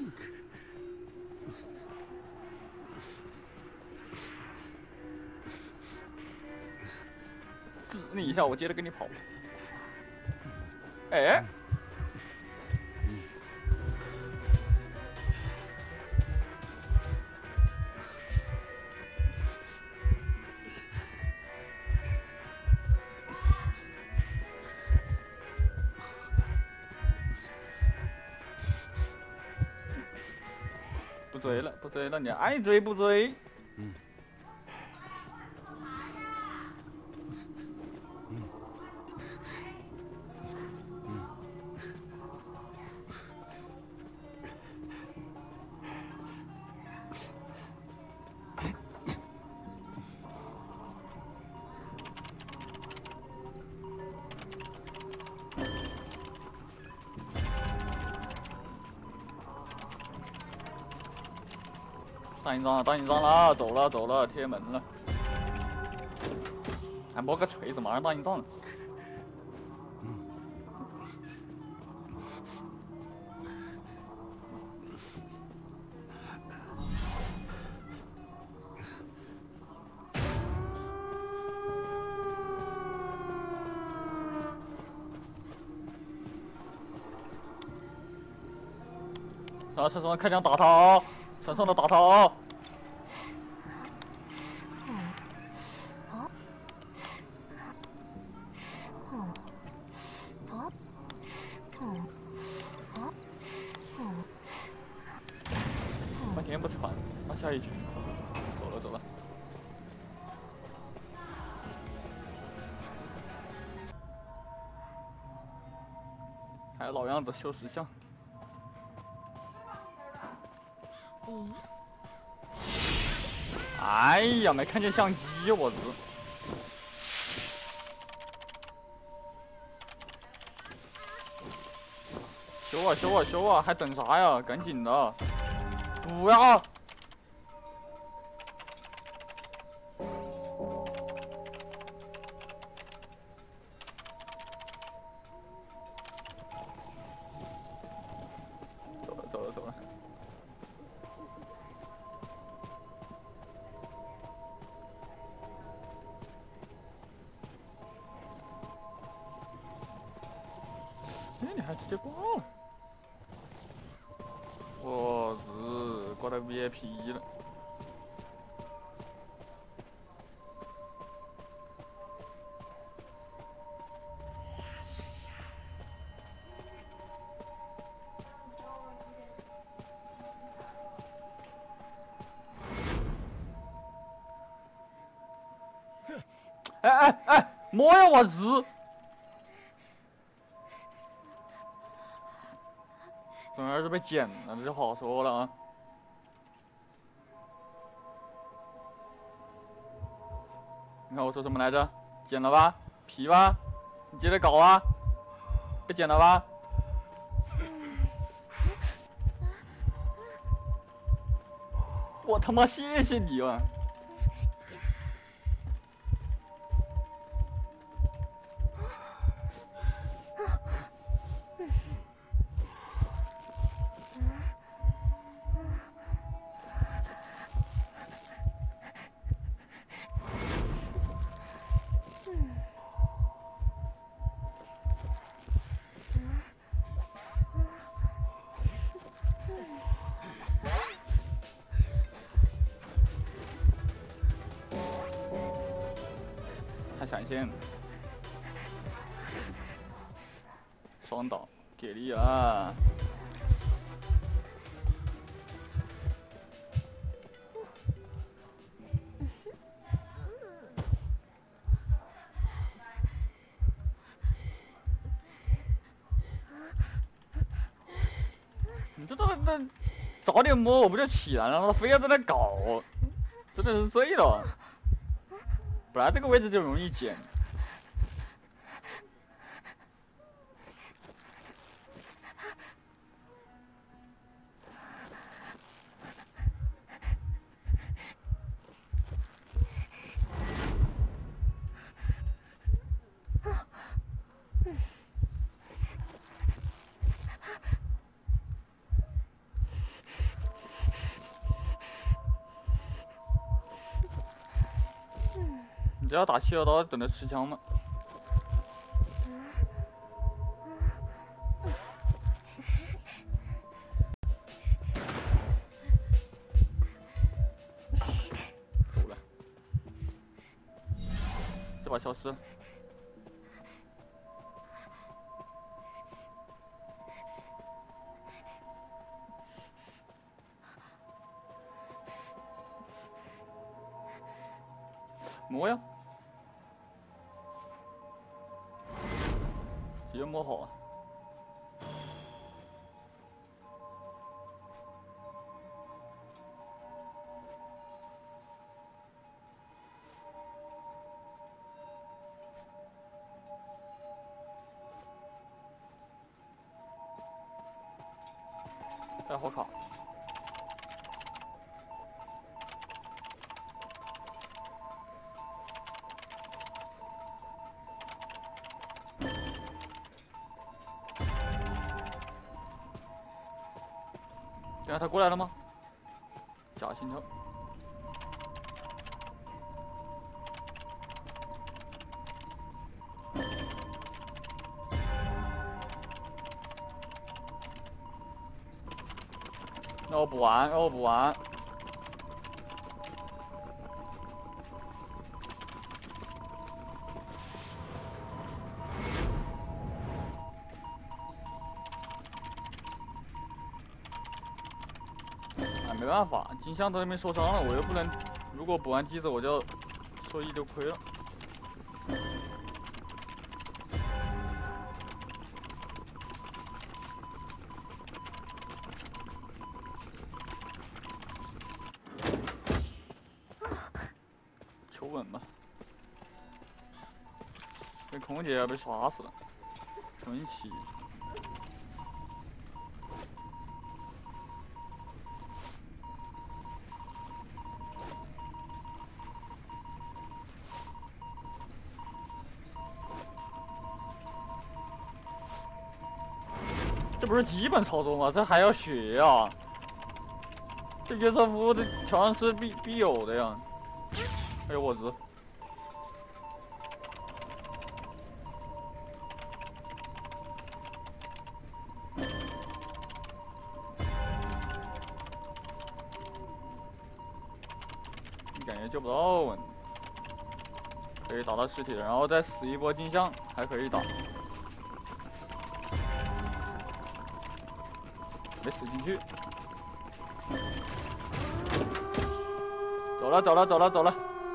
指你一下，我接着跟你跑。哎。不追了，不追了，你爱追不追？嗯。嗯。嗯。大印章了，大印章了，走了走了，贴门了。还摸个锤子，马上大印章了。啊！陈松开枪打他啊！陈松的打他啊！半天不喘，那下一局，走了走了。还有老样子修石像。 A 哎呀，没看见相机，我操！修啊修啊修啊，还等啥呀？赶紧的！不要！走了走了走了。哎，你还直接挂了？我日，挂到 V I P 了。哎哎哎，妈呀，我日！等儿子被捡了，这就好说了啊。你看我说什么来着？捡了吧？皮吧？你接着搞啊！被捡了吧？我他妈谢谢你啊！还闪现，双倒，给力啊！你这都这早点摸我不就起来了，他非要在那搞，真的是醉了。本来这个位置就容易捡。你只要打七幺刀，等着持枪呢。走了，这把消失了。摸呀！直接摸好啊！哎，好卡！等下他过来了吗？假心跳。那我补完，那我补完。没办法，金香在那边受伤了，我又不能，如果补完机子，我就受益就亏了。 这空姐要被刷死了，运气。这不是基本操作吗？这还要学啊！这约瑟夫的全是必必有的呀。哎呦我日！感觉救不到，可以打到尸体，然后再死一波镜像，还可以打。没死进去。走了，走了，走了，走了。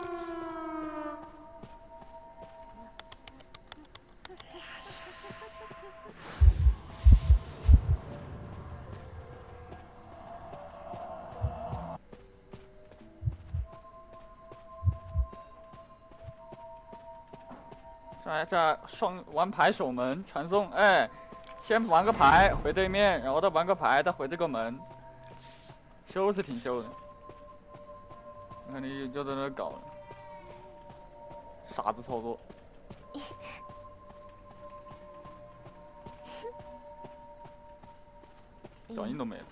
再再双玩牌守门传送，哎。先玩个牌回对面，然后再玩个牌再回这个门，秀是挺秀的。你看你就在那搞了，傻子操作，脚印都没了。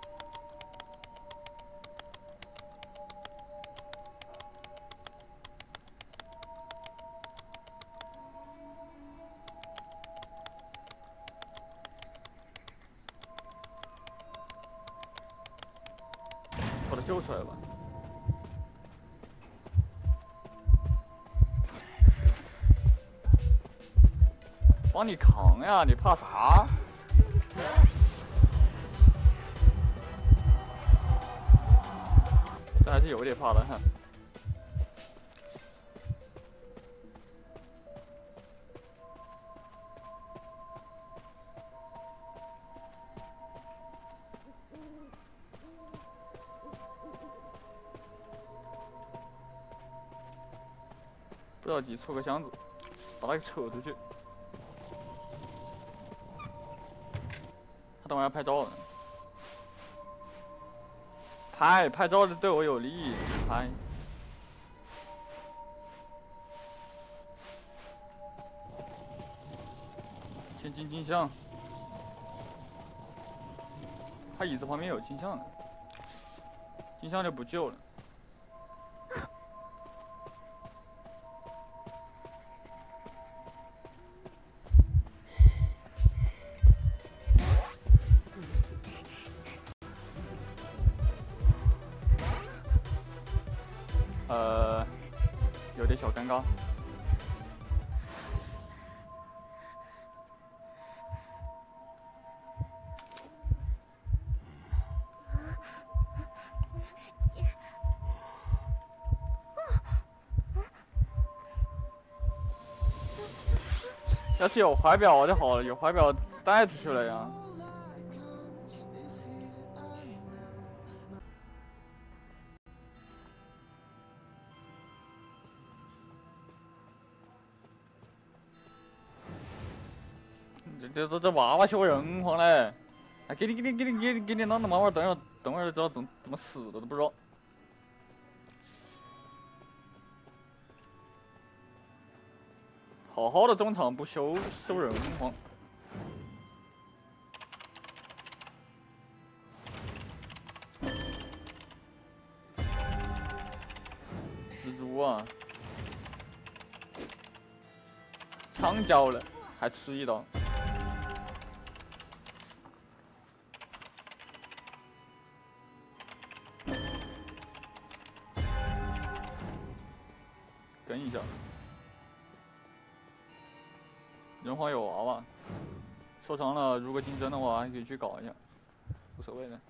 把他救出来吧！帮你扛呀，你怕啥？这还是有点怕的哈。不着急，凑个箱子，把他给扯出去。他等会儿要拍照呢，拍拍照的对我有利，拍。先进镜像，他椅子旁边有镜像的，镜像就不救了。呃，有点小尴尬。要是有怀表就好了，有怀表带出去了呀。这这这这娃娃秀人皇嘞！哎，给你给你给你给你给你弄的娃娃，等会儿等会儿就知道怎怎么死的都不知道。好好的中场不修收人皇。蜘蛛啊，枪交了，还吃一刀。跟一下。人皇有娃娃，受伤了，如果竞争的话还可以去搞一下，无所谓的。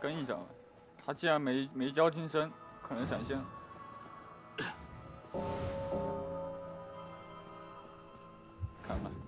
跟一下嘛。他既然没没交金身，可能闪现。看吧。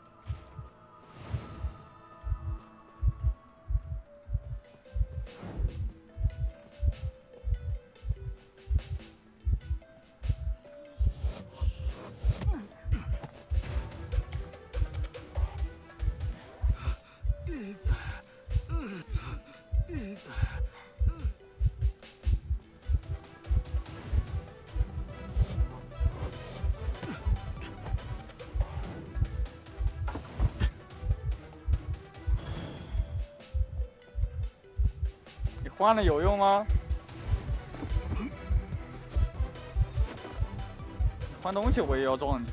你换了有用吗？换东西我也要撞你。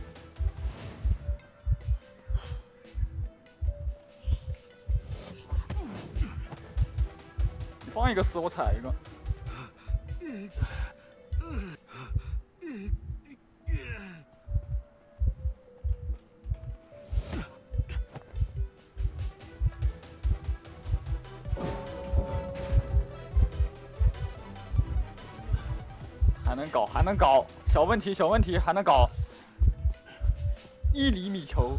你放一个死我踩一个。还能搞，还能搞，小问题，小问题，还能搞。一厘米球。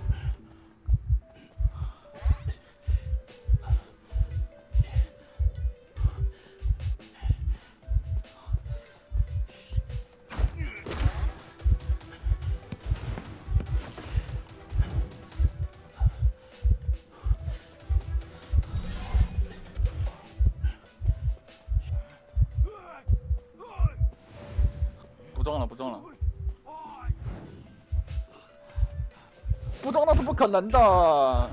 不中了，不中了，不中那是不可能的。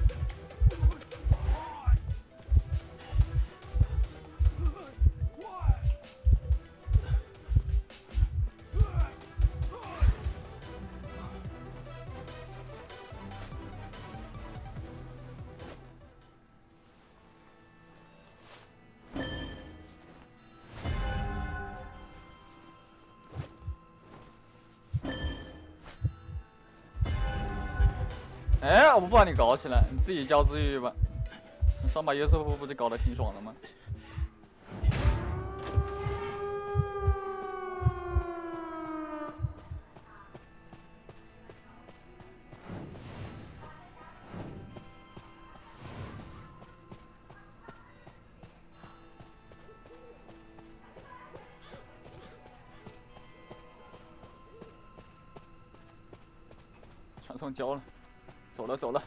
哎，我不把你搞起来，你自己教自愈吧。上把约瑟夫不就搞得挺爽的吗？传送交了。走了走了，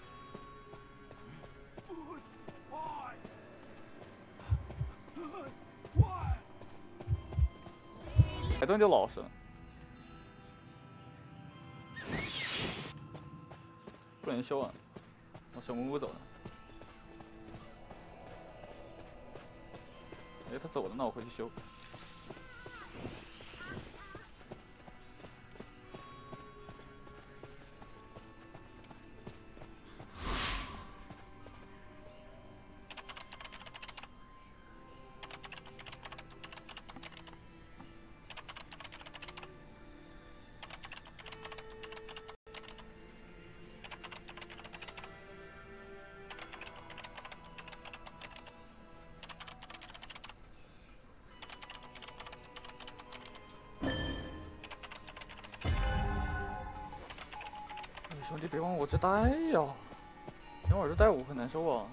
海顿就老实了，不能修啊！我神巫走了。哎，他走了，那我回去修。兄弟，别往我这带呀！你往我这带我很难受啊。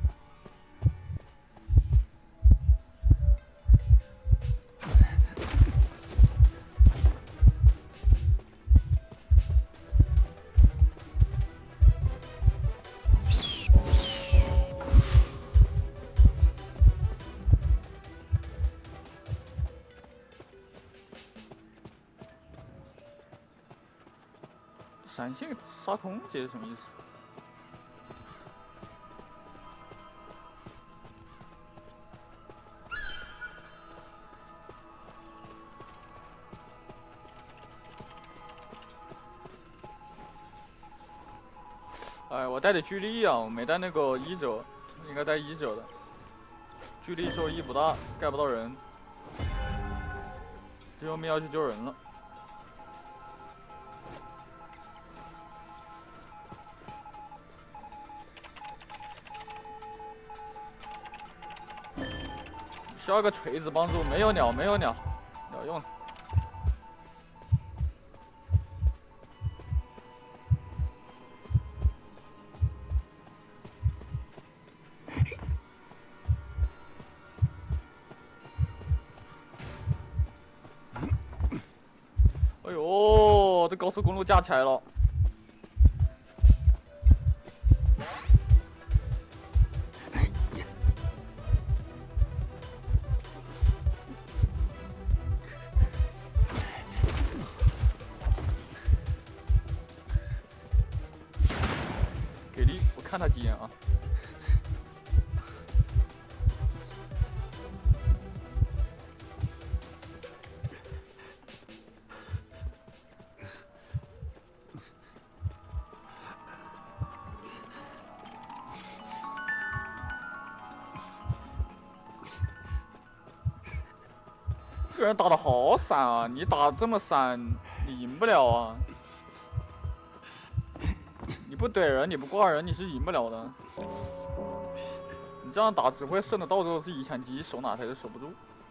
闪现杀空姐是什么意思？哎，我带的距离啊，我没带那个一折，应该带一折的。距离受益不大，盖不到人。最后面要去救人了。 需要个锤子帮助，没有鸟，没有鸟，鸟用。哎呦，这高速公路架起来了。 给力！我看他几眼啊！这个人打的好闪啊！你打这么闪，你赢不了啊！ 你不怼人，你不挂人，你是赢不了的。你这样打只会顺的到处都是一抢机，守哪台都守不住。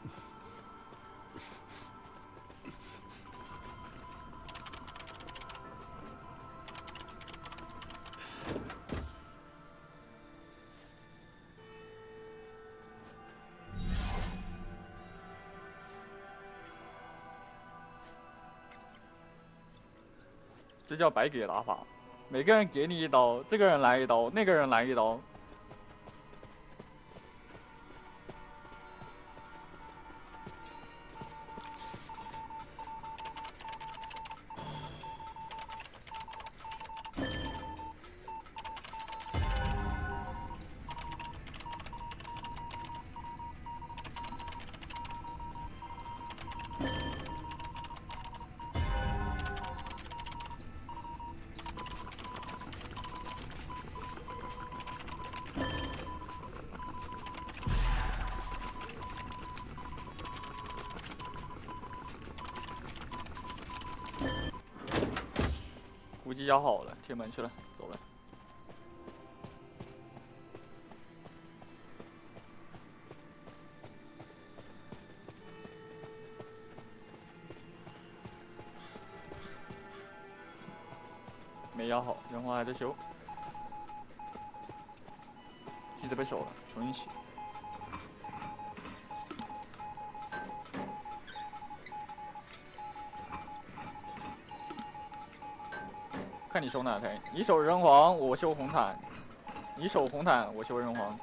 这叫白给打法。 每个人给你一刀，这个人来一刀，那个人来一刀。估计压好了，铁门去了，走了。没压好，人皇还在修，机子被守了，重新起。 看你守哪台，你守人皇，我修红毯；你守红毯，我修人皇。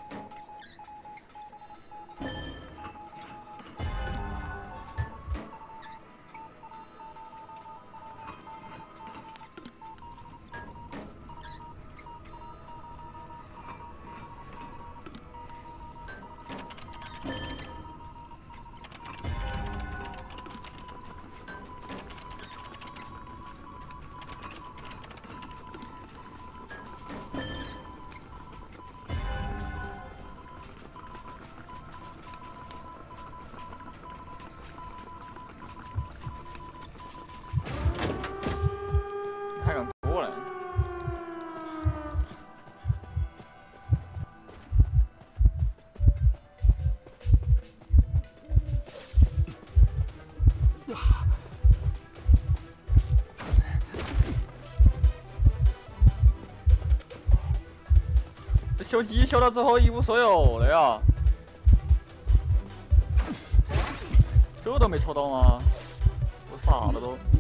还敢过来？这修机修到最后一无所有了呀！这都没抽到吗？我傻了都。